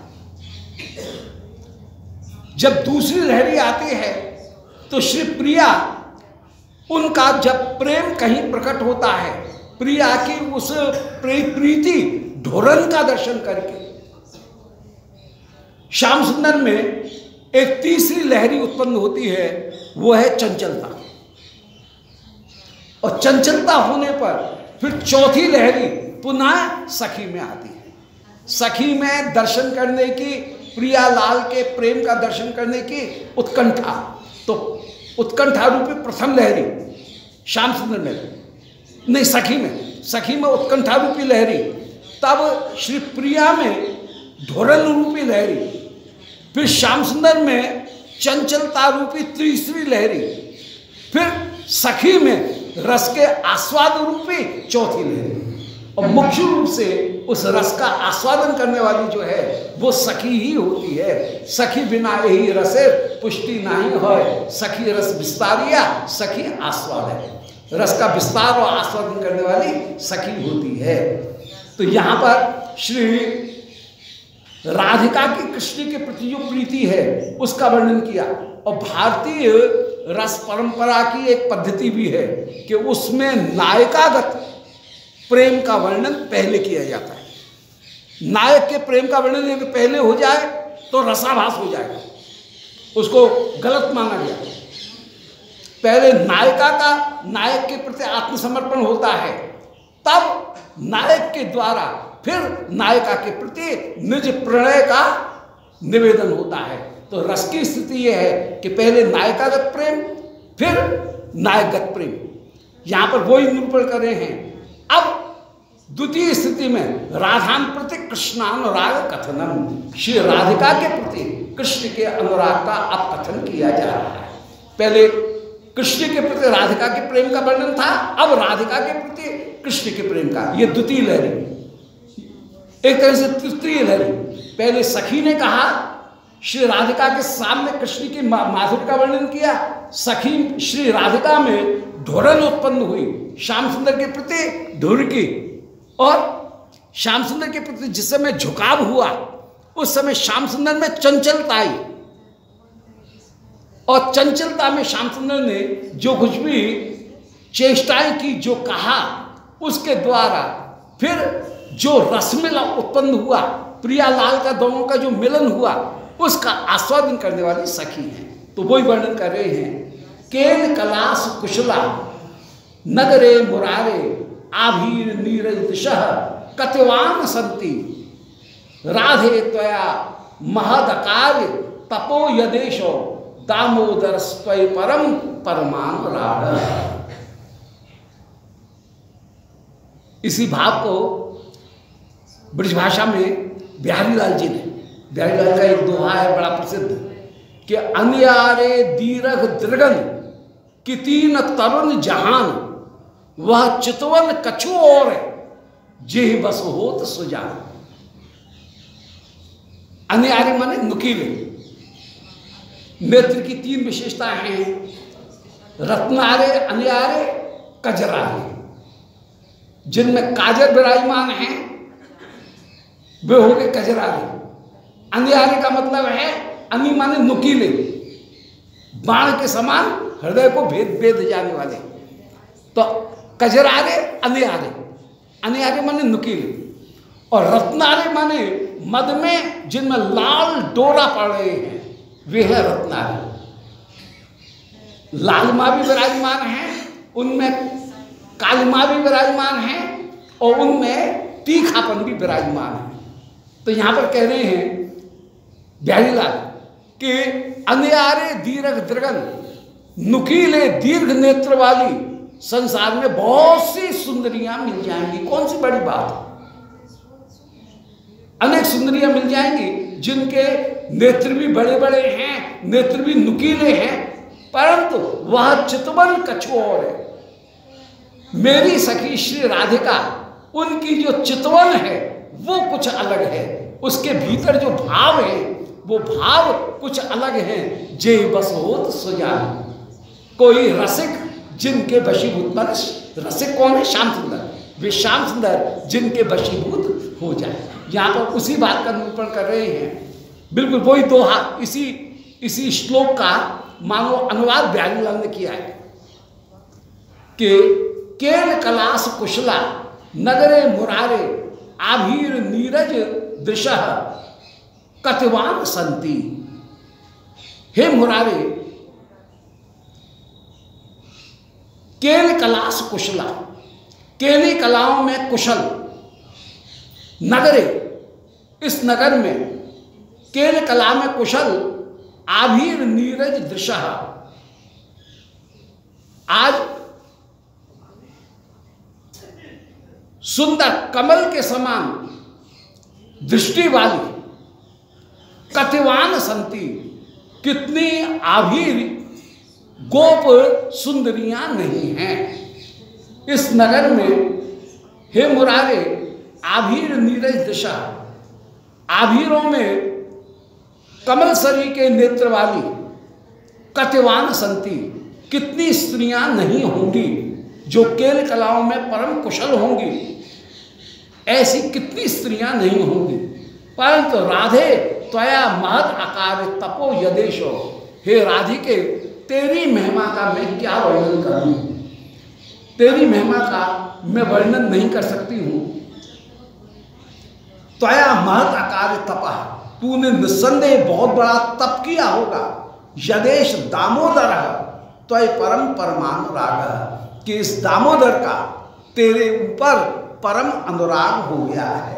जब दूसरी लहरी आती है तो श्री प्रिया, उनका जब प्रेम कहीं प्रकट होता है, प्रिया की उस प्रीति ढोरन का दर्शन करके श्याम सुंदर में एक तीसरी लहरी उत्पन्न होती है, वो है चंचलता। और चंचलता होने पर फिर चौथी लहरी पुनः सखी में आती है। सखी में दर्शन करने की, प्रिया लाल के प्रेम का दर्शन करने की उत्कंठा, तो उत्कंठा रूपी प्रथम लहरी श्याम सुंदर में, नहीं सखी में, सखी में उत्कंठा रूपी लहरी, तब श्री प्रिया में ढोरन रूपी लहरी, फिर श्याम सुंदर में चंचलता रूपी तीसरी लहरी, फिर सखी में रस के आस्वाद रूपी चौथी लहरी। और मुख्य रूप से उस रस का आस्वादन करने वाली जो है वो सखी ही होती है। सखी बिना यही रसे पुष्टि नहीं है, सखी रस विस्तारिया सखी आस्वाद है। रस का विस्तार और आस्वादन करने वाली सखी होती है। तो यहाँ पर श्री राधिका की कृष्ण के प्रति जो प्रीति है उसका वर्णन किया। और भारतीय रस परंपरा की एक पद्धति भी है कि उसमें नायकागत प्रेम का वर्णन पहले किया जाता है। नायक के प्रेम का वर्णन यदि पहले हो जाए तो रसाभास हो जाएगा, उसको गलत माना गया। पहले नायिका का नायक के प्रति आत्मसमर्पण होता है, तब नायक के द्वारा फिर नायिका के प्रति निज प्रणय का निवेदन होता है। तो रस की स्थिति यह है कि पहले नायिकागत प्रेम, फिर नायकगत प्रेम। यहां पर वही निरूपण कर रहे हैं। अब द्वितीय स्थिति में राधान प्रति कृष्णानुराग कथनम, श्री राधिका के प्रति कृष्ण के अनुराग का अब कथन किया जा रहा है। पहले कृष्ण के प्रति राधिका के प्रेम का वर्णन था, अब राधिका के प्रति कृष्ण के प्रेम का, ये द्वितीय लहरी, एक तरह से तृतीय लहरी। पहले सखी ने कहा, श्री राधिका के सामने कृष्ण की माधुर्य का वर्णन किया। सखी श्री राधिका में ढोरन उत्पन्न हुई श्याम सुंदर के प्रति ढुर की, और श्याम सुंदर के प्रति जिस समय झुकाव हुआ उस समय श्याम सुंदर में चंचलता आई, और चंचलता में श्याम सुंदर ने जो कुछ भी चेष्टाएं की, जो कहा, उसके द्वारा फिर जो रसमिला उत्पन्न हुआ, प्रिया लाल का दोनों का जो मिलन हुआ, उसका आस्वादन करने वाली सखी है। तो वही वर्णन कर रहे हैं। केन कलास कुशला नगरे मुरारे आभीर नीरज दिशः कतिवान संति राधे त्वया महदकार्य तपो यदेशो दामोदर स्वय परम परमान राध। इसी भाव को ब्रज भाषा में बिहारी लाल जी ने, बिहारी लाल का एक दोहा है बड़ा प्रसिद्ध कि अन्यारे दीरघ दृगन कि तीन तरुण जहान वह चितवन कछु और जेह बस होत सुजान। अन्यारे माने नुकीले। नेत्र की तीन विशेषताएं हैं, रत्नारे, अन्यारे, कजरारे। जिनमें काजर विराजमान हैं वे हो गए कजरारे। अन्यारे का मतलब है, अनि माने नुकीले, बाण के समान हृदय को भेद भेद जाने वाले। तो कजरारे अनियारे, अनियारे माने नुकीले, और रत्नारे माने मद में जिनमें लाल डोरा पड़ रहे हैं, वे है रत्नारे। लाल माँ भी विराजमान है, उनमें काली माँ भी विराजमान है, और उनमें तीखापन भी विराजमान है। तो यहां पर कह रहे हैं बिहारीलाल कि अनियारे दीर्घ दृगन, नुकीले दीर्घ नेत्र वाली संसार में बहुत सी सुंदरियां मिल जाएंगी। कौन सी बड़ी बात है, अनेक सुंदरियां मिल जाएंगी जिनके नेत्र भी बड़े बड़े हैं, नेत्र भी नुकीले हैं, परंतु वह चितवन कछु और है। मेरी सखी श्री राधिका, उनकी जो चितवन है वो कुछ अलग है, उसके भीतर जो भाव है वो भाव कुछ अलग है। जे बस होत सुजान, कोई रसिक जिनके वशीभूत, रसिक कौन है, श्याम सुंदर, वे श्याम सुंदर जिनके वशीभूत हो जाए। यहाँ पर उसी बात का निरूपण कर रहे हैं, बिल्कुल वही दोहा, इसी इसी श्लोक का मानो अनुवाद बिहारीलाल ने किया है कि केल कलास कुशला नगरे मुरारे आभीर नीरज दृशः कतिवान संति। हे मुरारे, केल कलास कुशला, केली कलाओं में कुशल, नगरे, इस नगर में केल कला में कुशल, आभीर नीरज दृशः, आज सुंदर कमल के समान दृष्टि वाली कतिवान संति, कितनी आभीर गोप सुंदरियां नहीं हैं इस नगर में। हे मुरारे, आभीर नीरज दिशा, आभीरों में कमल सरी के नेत्र वाली कतिवान संति, कितनी स्त्रियां नहीं होंगी जो केल कलाओं में परम कुशल होंगी, ऐसी कितनी स्त्रियां नहीं होंगी। परंतु राधे त्वया महत आकार तपो यदेशो, हे राधिके, तेरी महिमा का मैं क्या वर्णन करूं, तेरी महिमा का मैं वर्णन नहीं कर सकती हूं। त्वया महत आकार तपः, तूने निस्संदेह बहुत बड़ा तप किया होगा। यदेश दामोदर त्वय परम परमानुराग, कि इस दामोदर का तेरे ऊपर परम अनुराग हो गया है।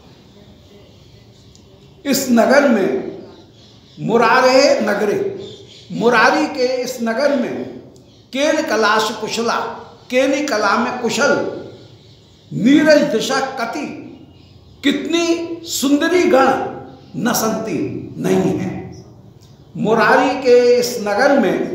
इस नगर में मुरारे नगरे, मुरारी के इस नगर में केल कलाश कुशला, केली कला में कुशल, नीरज दिशा कति, कितनी सुंदरी गण नसंती नहीं है। मुरारी के इस नगर में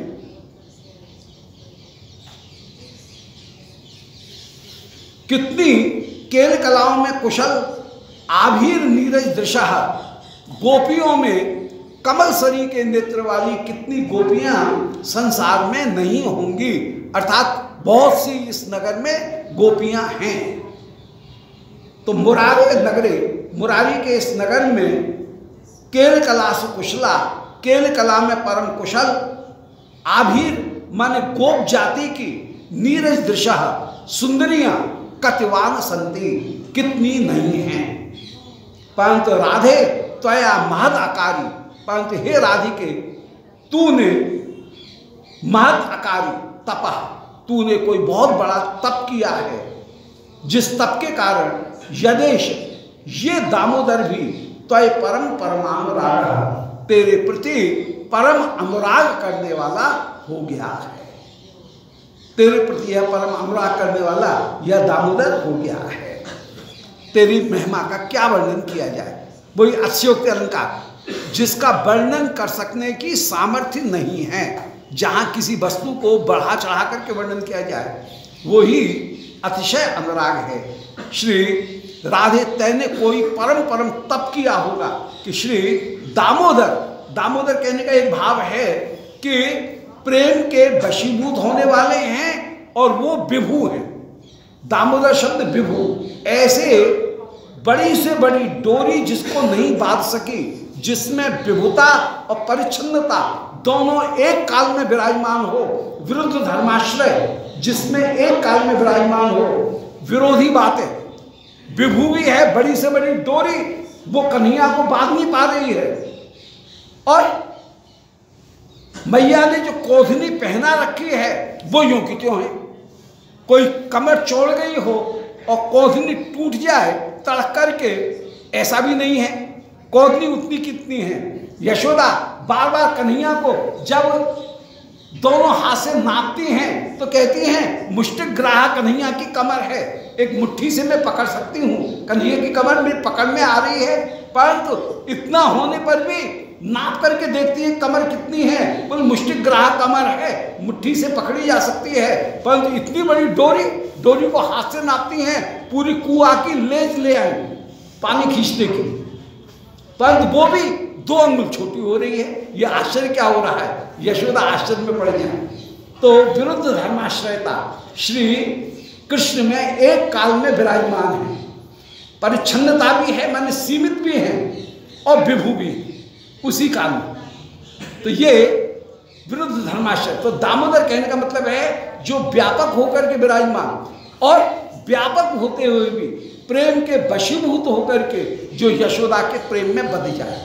कितनी केल कलाओं में कुशल, आभीर नीरज दृशा, गोपियों में कमल सरी के नेत्र वाली कितनी गोपियां संसार में नहीं होंगी, अर्थात बहुत सी इस नगर में गोपियां हैं। तो मुरारे नगरे, मुरारी के इस नगर में केल कला से कुशला, केल कला में परम कुशल, आभीर माने गोप जाति की, नीरज दृशा, सुंदरियां कतिवान संति, कितनी नहीं हैं। परंतु राधे त्वया महद आकारी, परंतु हे राधिके, तूने महद आकारी तपः, तूने कोई बहुत बड़ा तप किया है, जिस तप के कारण यदेश, ये दामोदर भी त्वय परम परमानुराग, तेरे प्रति परम अनुराग करने वाला हो गया है। तेरे प्रति यह परम अनुराग करने वाला यह दामोदर हो गया है। तेरी महिमा का क्या वर्णन किया जाए। वही अतिशयोक्ति अलंकार, जिसका वर्णन कर सकने की सामर्थ्य नहीं है, जहाँ किसी वस्तु को बढ़ा चढ़ा करके वर्णन किया जाए, वो ही अतिशय अनुराग है। श्री राधे तैने कोई परम परम तप किया होगा कि श्री दामोदर, दामोदर कहने का एक भाव है कि प्रेम के वशीभूत होने वाले हैं और वो विभु हैं। दामोदर शब्द विभु, ऐसे बड़ी से बड़ी डोरी जिसको नहीं बांध सकी, जिसमें विभुता और परिच्छिन्नता दोनों एक काल में विराजमान हो, विरुद्ध धर्माश्रय जिसमें एक काल में विराजमान हो, विरोधी बातें, विभू भी है, बड़ी से बड़ी डोरी वो कन्हैया को बांध नहीं पा रही है, और मैया ने जो कोधनी पहना रखी है वो यूं की त्यों है। कोई कमर चौड़ गई हो और कोधनी टूट जाए तड़क करके, ऐसा भी नहीं है। कोधनी उतनी कितनी है। यशोदा बार बार कन्हैया को जब दोनों हाथ से नापती हैं तो कहती हैं मुष्टिक ग्राह कन्हैया की कमर है, एक मुट्ठी से मैं पकड़ सकती हूँ, कन्हैया की कमर मेरी पकड़ में आ रही है, परंतु इतना होने पर भी नाप करके देखती है कमर कितनी है, बोल मुष्टिक ग्राह कमर है, मुट्ठी से पकड़ी जा सकती है, परंतु इतनी बड़ी डोरी, डोरी को हाथ से नापती हैं, पूरी कुआ की लेज ले आई पानी खींचने की, परंतु वो भी दो अंगुल छोटी हो रही है। ये आश्चर्य क्या हो रहा है, यशोदा आश्चर्य में पड़ गया। तो विरुद्ध धर्माश्रयता श्री कृष्ण में एक काल में विराजमान है, परिच्छन्नता भी है, माने सीमित भी है, और विभू भी उसी काल में। तो ये विरुद्ध धर्माश्रय, तो दामोदर कहने का मतलब है जो व्यापक होकर के विराजमान, और व्यापक होते हुए भी प्रेम के वशीभूत होकर के जो यशोदा के प्रेम में बध जाए,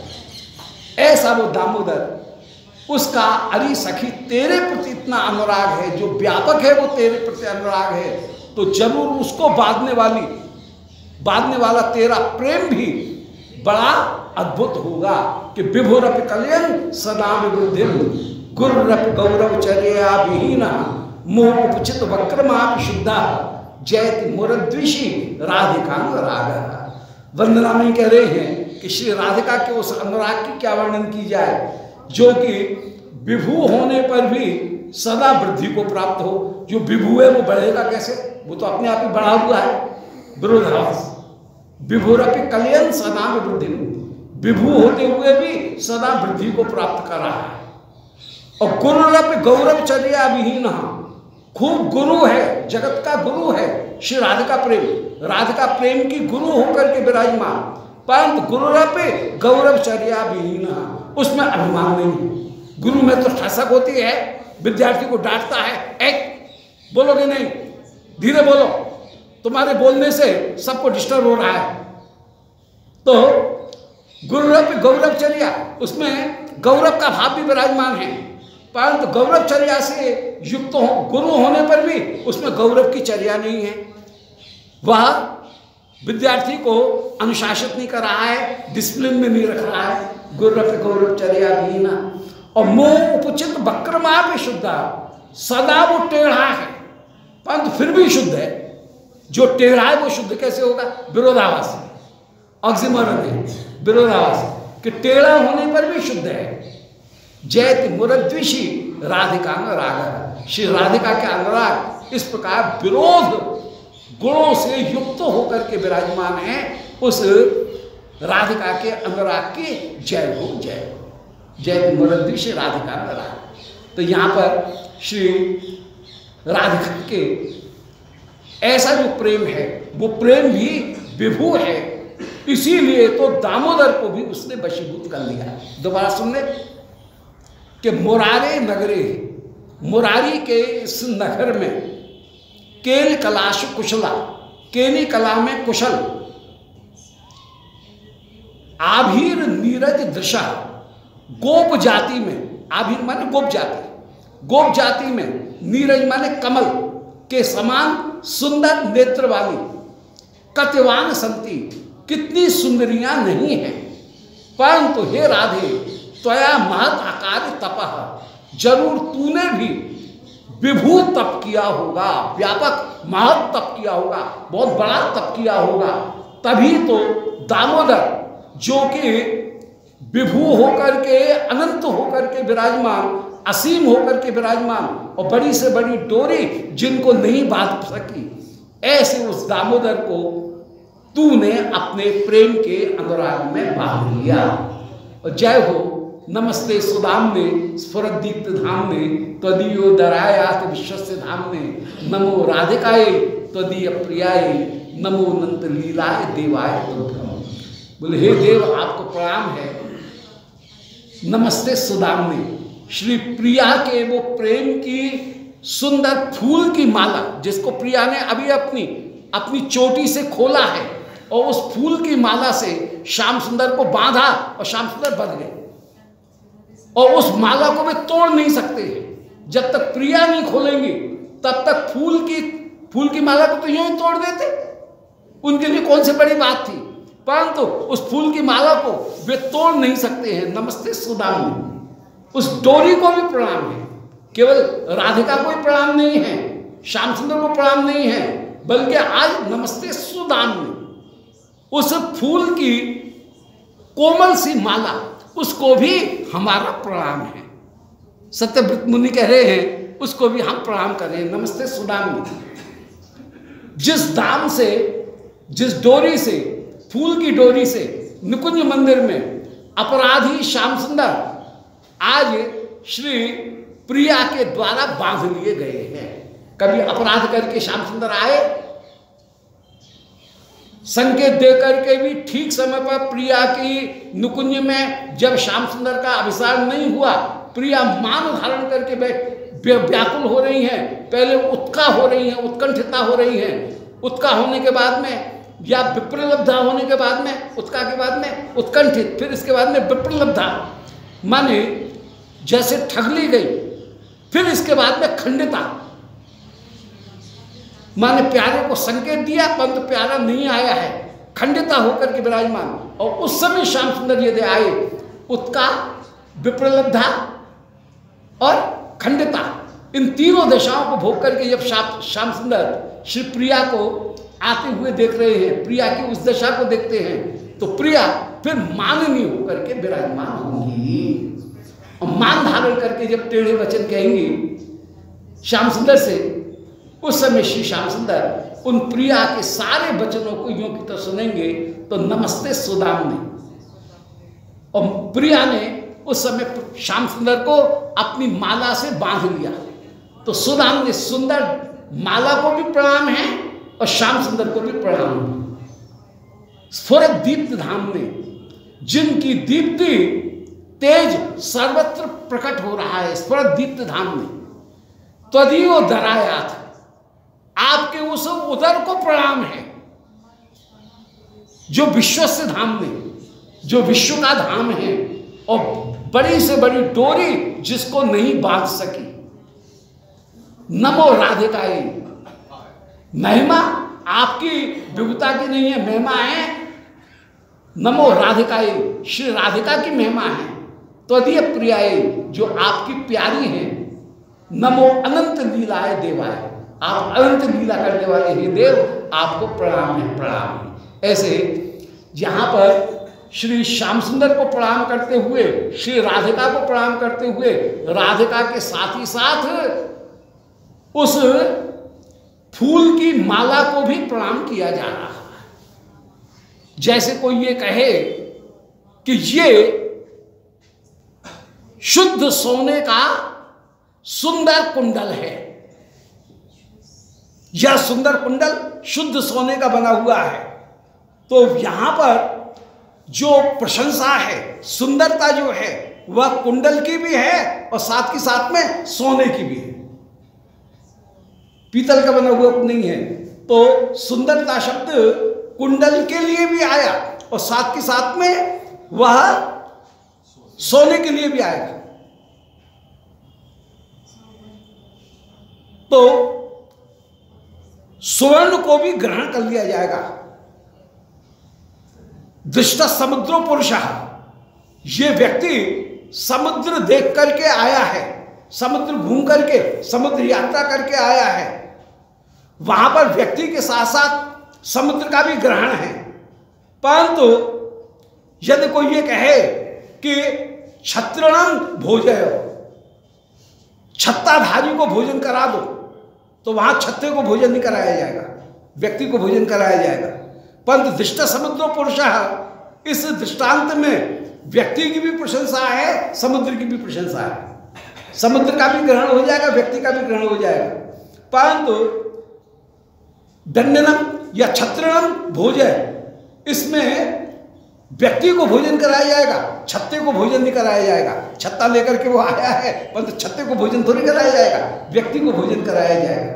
ऐसा वो दामोदर। उसका अरे सखी तेरे प्रति इतना अनुराग है, जो व्यापक है वो तेरे प्रति अनुराग है, तो जरूर उसको बांधने वाली बांधने वाला तेरा प्रेम भी बड़ा अद्भुत होगा कि विभुरप कल्याण सदा विवृद्धिम गुरुरप गौरव चर्या विहीना मोह उपचित वक्रमाप शुद्धा जयति मुरद्विषी राधिका राग। वंदना में कह रहे हैं कि श्री राधिका के उस अनुराग की क्या वर्णन की जाए, जो कि विभू होने पर भी सदा वृद्धि को प्राप्त हो। जो विभू है वो बढ़ेगा कैसे, वो तो अपने आप ही बढ़ा हुआ है। विरोधाभास विभुरपि कल्याण सदा वृद्धि, विभू होते हुए भी सदा वृद्धि को प्राप्त कर रहा है। और गुरुरपि गौरव चर्या विहीन, खूब गुरु है, जगत का गुरु है श्री राधिका प्रेम, राधिका प्रेम की गुरु होकर के विराजमान, परंतु गुरुरपि गौरव चर्या विहीन, उसमें अभिमान नहीं। गुरु में तो ठसक होती है, विद्यार्थी को डांटता है, एक बोलोगे नहीं, धीरे बोलो, तुम्हारे बोलने से सबको डिस्टर्ब हो रहा है। तो गुरुरपि गौरवचर्या, उसमें गौरव का भाव भी विराजमान है, परंतु गौरवचर्या से युक्त हो, गुरु होने पर भी उसमें गौरव की चर्या नहीं है। वह विद्यार्थी को अनुशासित नहीं कर रहा है, डिसिप्लिन में नहीं रख रहा है। गुरुरपि गौरवचर्या भी ना, और मोह उपचित वक्रमा भी शुद्ध, सदा वो टेढ़ा है परंतु फिर भी शुद्ध है। जो टेढ़ा है वो शुद्ध कैसे होगा, विरोधाभास, ऑक्सीमोरन है, विरोधाभास कि टेढ़ा होने पर भी शुद्ध है। जयति मुरद्विषी राधिका राग, श्री राधिका के अनुराग इस प्रकार विरोध गुणों से युक्त होकर के विराजमान है। उस राधिका के अनुराग की जय हो, जय हो, जयति मुरद्विषी राधिका राग। तो यहाँ पर श्री राधिका के ऐसा जो प्रेम है वो प्रेम भी विभू है, इसीलिए तो दामोदर को भी उसने वशीभूत कर लिया। दोबारा सुनने कि मुरारे नगरे, मुरारी के इस नगर में केल कलाश कुशला, केली कला में कुशल, आभीर नीरज दृशा, गोप जाति में, आभीर माने गोप जाति, गोप जाति में नीरज माने कमल के समान सुंदर नेत्र वाली, कतिवान संति, कितनी सुंदरियां नहीं है, परंतु हे राधे त्वया महत आकार तपः, जरूर तूने भी विभू तप किया होगा, व्यापक महत तप किया होगा, बहुत बड़ा तप किया होगा, तभी तो दामोदर जो कि विभू होकर के अनंत होकर के विराजमान, असीम होकर के विराजमान, और बड़ी से बड़ी डोरी जिनको नहीं बांध सकी, ऐसे उस दामोदर को तूने अपने प्रेम के अनुराग में बांध लिया। और जय हो नमस्ते सुदाम ने स्फुरदीप्त धाम ने, त्वदीयो दरायात विश्वस्य धाम ने, नमो राधिकाय त्वदीय प्रियाय, नमो नंद लीलाय देवाय तुभ्यम। बोले हे देव आपको प्रणाम है, नमस्ते सुदाम ने, श्री प्रिया के वो प्रेम की सुंदर फूल की माला, जिसको प्रिया ने अभी अपनी अपनी चोटी से खोला है, और उस फूल की माला से श्याम सुंदर को बांधा और श्याम सुंदर बंध गए, और उस माला को वे तोड़ नहीं सकते हैं। जब तक प्रिया नहीं खोलेंगी तब तक फूल की फूल की माला को तो यूं ही तोड़ देते, उनके लिए कौन सी बड़ी बात थी, परंतु उस फूल की माला को वे तोड़ नहीं सकते हैं। नमस्ते सुदाम, उस डोरी को भी प्रणाम है, केवल राधिका को ही प्रणाम नहीं है, श्याम सुंदर को प्रणाम नहीं है, बल्कि आज नमस्ते सुदाम में उस फूल की कोमल सी माला, उसको भी हमारा प्रणाम है। सत्यव्रत मुनि कह रहे हैं उसको भी हम प्रणाम करें। नमस्ते सुदाम में जिस दाम से, जिस डोरी से, फूल की डोरी से निकुंज मंदिर में अपराधी श्याम सुंदर आज श्री प्रिया के द्वारा बांध लिए गए हैं। कभी अपराध करके श्याम सुंदर आए, संकेत देकर के भी ठीक समय पर प्रिया की नुकुंज में जब श्याम सुंदर का अभिसार नहीं हुआ, प्रिया मान धारण करके व्याकुल हो रही हैं, पहले उत्का हो रही हैं, उत्कंठिता हो रही हैं, उत्का होने के बाद में या विप्रलब्धा होने के बाद में, उत्का के बाद में उत्कंठित, फिर इसके बाद में विप्रलब्धा, माने जैसे ठग ली गई, फिर इसके बाद में खंडिता, माने प्यारे को संकेत दिया परंतु प्यारा नहीं आया है, खंडिता होकर के विराजमान। और उस समय श्याम सुंदर यदि आए, उत्का, विप्रलब्धा और खंडिता, इन तीनों दशाओं को भोग करके जब श्याम सुंदर श्री प्रिया को आते हुए देख रहे हैं, प्रिया की उस दशा को देखते हैं, तो प्रिया फिर माननी होकर के विराजमान होंगी, और मान धारण करके जब टेढ़े वचन कहेंगी श्याम सुंदर से, उस समय श्री श्याम सुंदर उन प्रिया के सारे वचनों को यूं की तो सुनेंगे तो नमस्ते सुदाम ने, और प्रिया ने उस समय श्याम सुंदर को अपनी माला से बांध लिया, तो सुदाम ने सुंदर माला को भी प्रणाम है और श्याम सुंदर को भी प्रणाम है। स्फुरत दीप्त धाम में जिनकी दीप्ति तेज सर्वत्र प्रकट हो रहा है, स्फुरत दीप्त धाम में त्वदीयो दरायात, आपके उस उदर को प्रणाम है जो विश्वस्य धाम में, जो विश्व का धाम है, और बड़ी से बड़ी डोरी जिसको नहीं बांध सकी। नमो राधिकाए, महिमा आपकी विभुता की नहीं है, महिमा है नमो राधिकाए, श्री राधिका की महिमा है। त्वदीय प्रियाए, जो आपकी प्यारी है। नमो अनंत लीलाए देवाय, आप अनंत लीला करने वाले हे देव, आपको प्रणाम है, प्रणाम है। ऐसे यहाँ पर श्री श्याम सुंदर को प्रणाम करते हुए, श्री राधिका को प्रणाम करते हुए, राधिका के साथ ही साथ उस फूल की माला को भी प्रणाम किया जा रहा है। जैसे कोई ये कहे कि ये शुद्ध सोने का सुंदर कुंडल है, यह सुंदर कुंडल शुद्ध सोने का बना हुआ है, तो यहां पर जो प्रशंसा है, सुंदरता जो है, वह कुंडल की भी है और साथ के साथ में सोने की भी है, पीतल का बना हुआ नहीं है। तो सुंदरता शब्द कुंडल के लिए भी आया और साथ के साथ में वह सोने के लिए भी आएगा। तो स्वर्ण को भी ग्रहण कर लिया जाएगा। दृष्टा समुद्रो पुरुषः, ये व्यक्ति समुद्र देख करके आया है, समुद्र घूम करके, समुद्र यात्रा करके आया है, वहां पर व्यक्ति के साथ साथ समुद्र का भी ग्रहण है। परंतु यदि कोई ये कहे कि छत्रणम भोजय, छत्ताधारी को भोजन करा दो, तो वहां छत्ते को भोजन नहीं कराया जाएगा, व्यक्ति को भोजन कराया जाएगा। परंतु दृष्ट समुद्र पुरुषः, इस दृष्टांत में व्यक्ति की भी प्रशंसा है, समुद्र की भी प्रशंसा है। समुद्र का भी ग्रहण हो जाएगा, व्यक्ति का भी ग्रहण हो जाएगा। परंतु दंडनम या छत्रणम भोजय, इसमें व्यक्ति को भोजन कराया जाएगा, छत्ते को भोजन नहीं कराया जाएगा। छत्ता लेकर के वो आया है, परंतु तो छत्ते को भोजन थोड़ी कराया जाएगा, व्यक्ति को भोजन कराया जाएगा।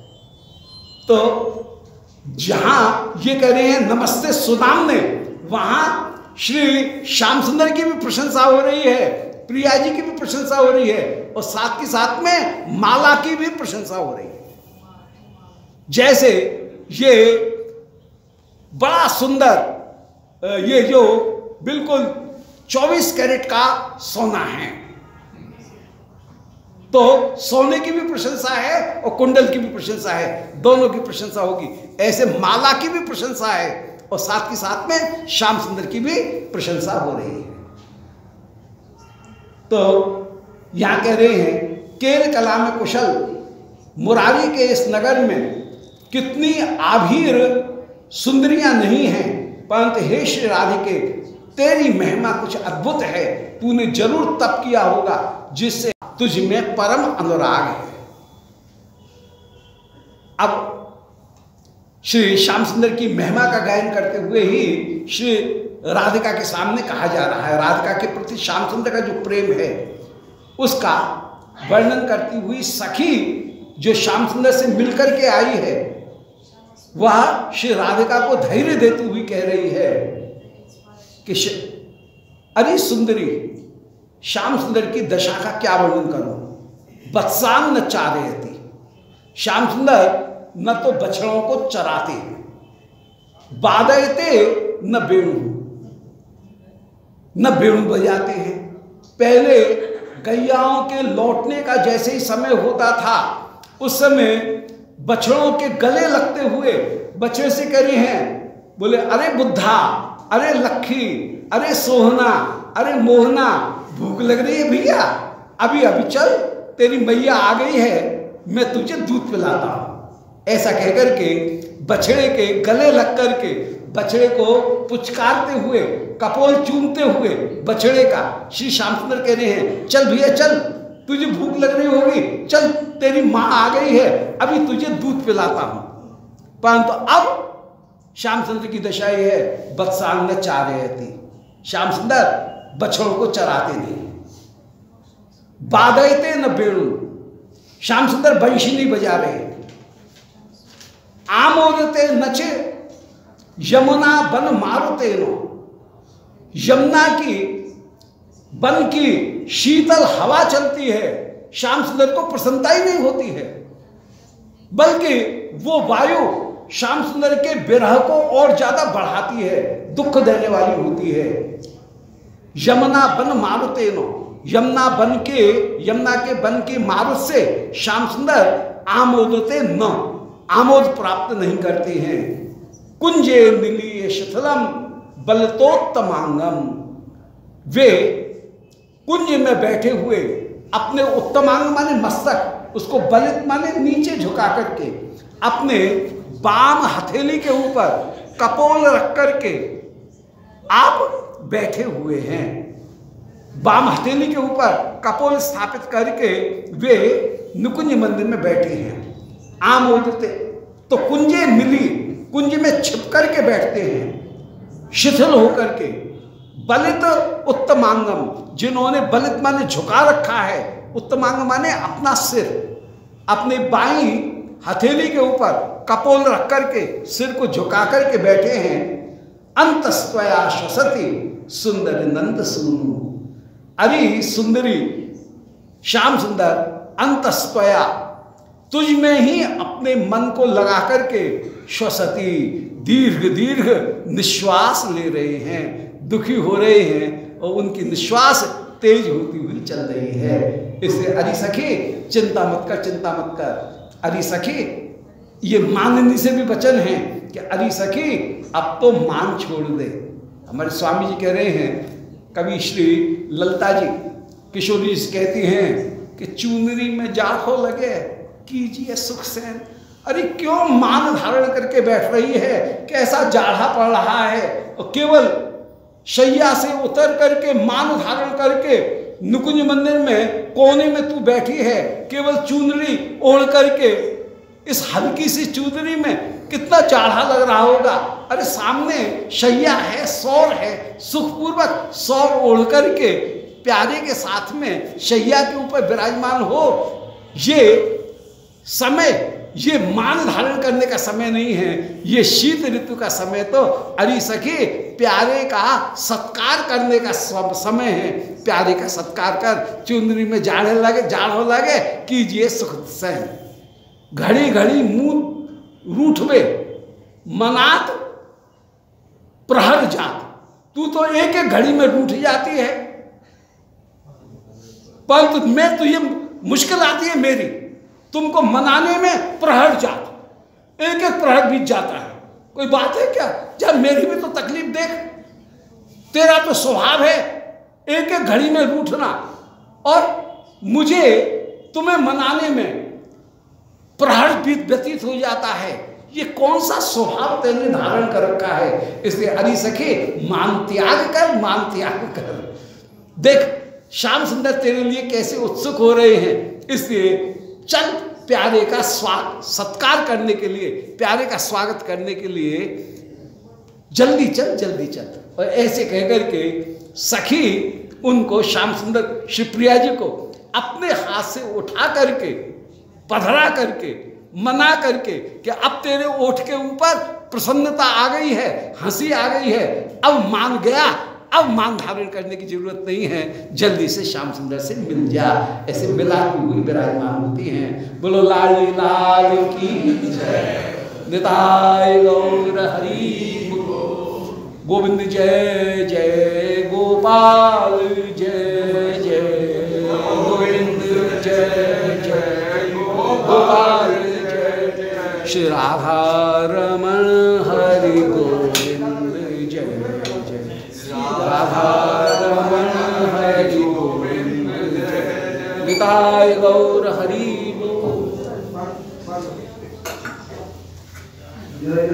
तो जहां ये कह रहे हैं नमस्ते सुदाम ने, वहां श्री श्याम सुंदर की भी प्रशंसा हो रही है, प्रिया जी की भी प्रशंसा हो रही है, और साथ के साथ में माला की भी प्रशंसा हो रही है। जैसे ये बड़ा सुंदर, ये जो बिल्कुल चौबीस कैरेट का सोना है, तो सोने की भी प्रशंसा है और कुंडल की भी प्रशंसा है, दोनों की प्रशंसा होगी। ऐसे माला की भी प्रशंसा है और साथ के साथ में श्याम सुंदर की भी प्रशंसा हो रही है। तो यहां कह रहे हैं केर कला में कुशल मुरारी के इस नगर में कितनी आभीर सुंदरियां नहीं हैं, परंतु हे श्री राधिके तेरी महिमा कुछ अद्भुत है, तूने जरूर तप किया होगा जिससे तुझ में परम अनुराग है। अब श्री श्याम सुंदर की महिमा का गायन करते हुए ही श्री राधिका के सामने कहा जा रहा है, राधिका के प्रति श्याम सुंदर का जो प्रेम है उसका वर्णन करती हुई सखी जो श्याम सुंदर से मिलकर के आई है, वह श्री राधिका को धैर्य देती हुई कह रही है कि अरे सुंदरी, श्याम सुंदर की दशा का क्या वर्णन करूं, बत्सांग न चारयति, श्याम सुंदर न तो बछड़ों को चराते हैं, बादयते न वेणु, न वेणु बजाते हैं। पहले गैयाओं के लौटने का जैसे ही समय होता था, उस समय बछड़ों के गले लगते हुए बछड़े से कह रहे हैं, बोले अरे बुद्धा, अरे लक्खी, अरे सोहना, अरे मोहना, भूख लग रही है भैया, अभी अभी चल, तेरी मैया आ गई है, मैं तुझे दूध पिलाता हूं। ऐसा कहकर के बछड़े के गले लग कर के बछड़े को पुचकारते हुए, कपोल चूमते हुए बछड़े का श्री श्याम सुंदर कह रहे हैं, चल भैया चल, तुझे भूख लग रही होगी, चल तेरी माँ आ गई है, अभी तुझे दूध पिलाता हूं। परंतु अब श्याम सुंदर की दशा यह है, बत्सांग न चारयति, श्याम सुंदर बछड़ों को चराते नहीं, बादयते न वेणु, श्याम सुंदर बंशी नहीं बजा रहे, आमोदते नचे यमुना बन मारुते नो, यमुना की बन की शीतल हवा चलती है, श्याम सुंदर को प्रसन्नता ही नहीं होती है, बल्कि वो वायु श्याम सुंदर के विरह को और ज्यादा बढ़ाती है, दुख देने वाली होती है। यमुना बन मारुते नो, यमुना बन के, यमुना के बन के मारुत से श्याम सुंदर आमोदते न, आमोद प्राप्त नहीं करते हैं। कुंजे नीलीय शिथिलम बलतोत्तमांगम, वे कुंज में बैठे हुए अपने उत्तमांग माने मस्तक, उसको बलित माने नीचे झुका करके अपने बाम हथेली के ऊपर कपोल रख करके आप बैठे हुए हैं। बाम हथेली के ऊपर कपोल स्थापित करके वे निकुंज मंदिर में बैठे हैं। आमोदते तो कुंजे मिली, कुंज में छिप करके बैठते हैं, शिथिल होकर के। बलित उत्तमांगम, जिन्होंने बलित माने झुका रखा है, उत्तमांग माने अपना सिर, अपने बाई हथेली के ऊपर कपोल रख करके सिर को झुका करके बैठे हैं। अंतस्त्वया श्वसति सुंदर नंद सूनु, अरे सुंदरी श्याम सुंदर अंतस्त्वया तुझ में ही अपने मन को लगा करके श्वसति दीर्घ दीर्घ निश्वास ले रहे हैं, दुखी हो रहे हैं और उनकी निश्वास तेज होती हुई चल रही है। इसलिए अरे सखी चिंता मत कर, चिंता मत कर। अरे सखी, ये माननी से भी वचन है कि अरे सखी अब तो मान छोड़ दे। हमारे स्वामी जी कह रहे हैं, कवि श्री ललता जी किशोरी जी कहती हैं कि चुनरी में जाखो लगे कीजिए सुख सैन। अरे क्यों मान धारण करके बैठ रही है, कैसा जाड़ा पड़ रहा है, और केवल शैया से उतर करके मान धारण करके निकुंज मंदिर में कोने में तू बैठी है, केवल चुनरी ओढ़ करके। इस हल्की सी चुनरी में कितना चाढ़ा लग रहा होगा। अरे सामने शैया है, सौर है, सुखपूर्वक सौर ओढ़ करके प्यारे के साथ में शैया के ऊपर विराजमान हो। ये समय, ये मान धारण करने का समय नहीं है, ये शीत ऋतु का समय तो अरे सखी प्यारे का सत्कार करने का समय है। प्यारे का सत्कार कर, चुंदरी में जाड़े लगे, जाड़ो लगे, कीजिए सुख सहन। घड़ी घड़ी मुंह रूठवे मनात प्रहर जात। तू तो एक एक घड़ी में रूठ जाती है, परंतु मैं तो ये मुश्किल आती है मेरी तुमको मनाने में। प्रहर जात, एक एक प्रहर बीत जाता है। कोई बात है क्या? जब मेरी भी तो तकलीफ देख। तेरा तो स्वभाव है एक एक घड़ी में रूठना, और मुझे तुम्हें मनाने में प्रहर बीत व्यतीत हो जाता है। ये कौन सा स्वभाव तेने धारण कर रखा है? इसलिए अरे सखी मान त्याग कर, मान त्याग कर। देख श्याम सुंदर तेरे लिए कैसे उत्सुक हो रहे हैं। इसलिए चल प्यारे का स्वागत सत्कार करने के लिए, प्यारे का स्वागत करने के लिए जल्दी चल, जल्दी चल। और ऐसे कहकर के सखी उनको श्याम सुंदर शिवप्रिया जी को अपने हाथ से उठा करके, पधरा करके, मना करके कि अब तेरे ओठ के ऊपर प्रसन्नता आ गई है, हंसी आ गई है, अब मान गया, अब मान धारण करने की जरूरत नहीं है, जल्दी से श्याम सुंदर से मिल जा। ऐसे मिलाती हुई विराजमान होती हैं। बोलो लाली लाल की जय, निताय गौर हरि गोविंद जय जय, गोपाल जय जय, गोविंद जय जय, गोपाल जय जय, श्री राधा रमण हरि गोविंद जय जय, राधा रमण हरि गोविंद जय, निताय गौर हरि जय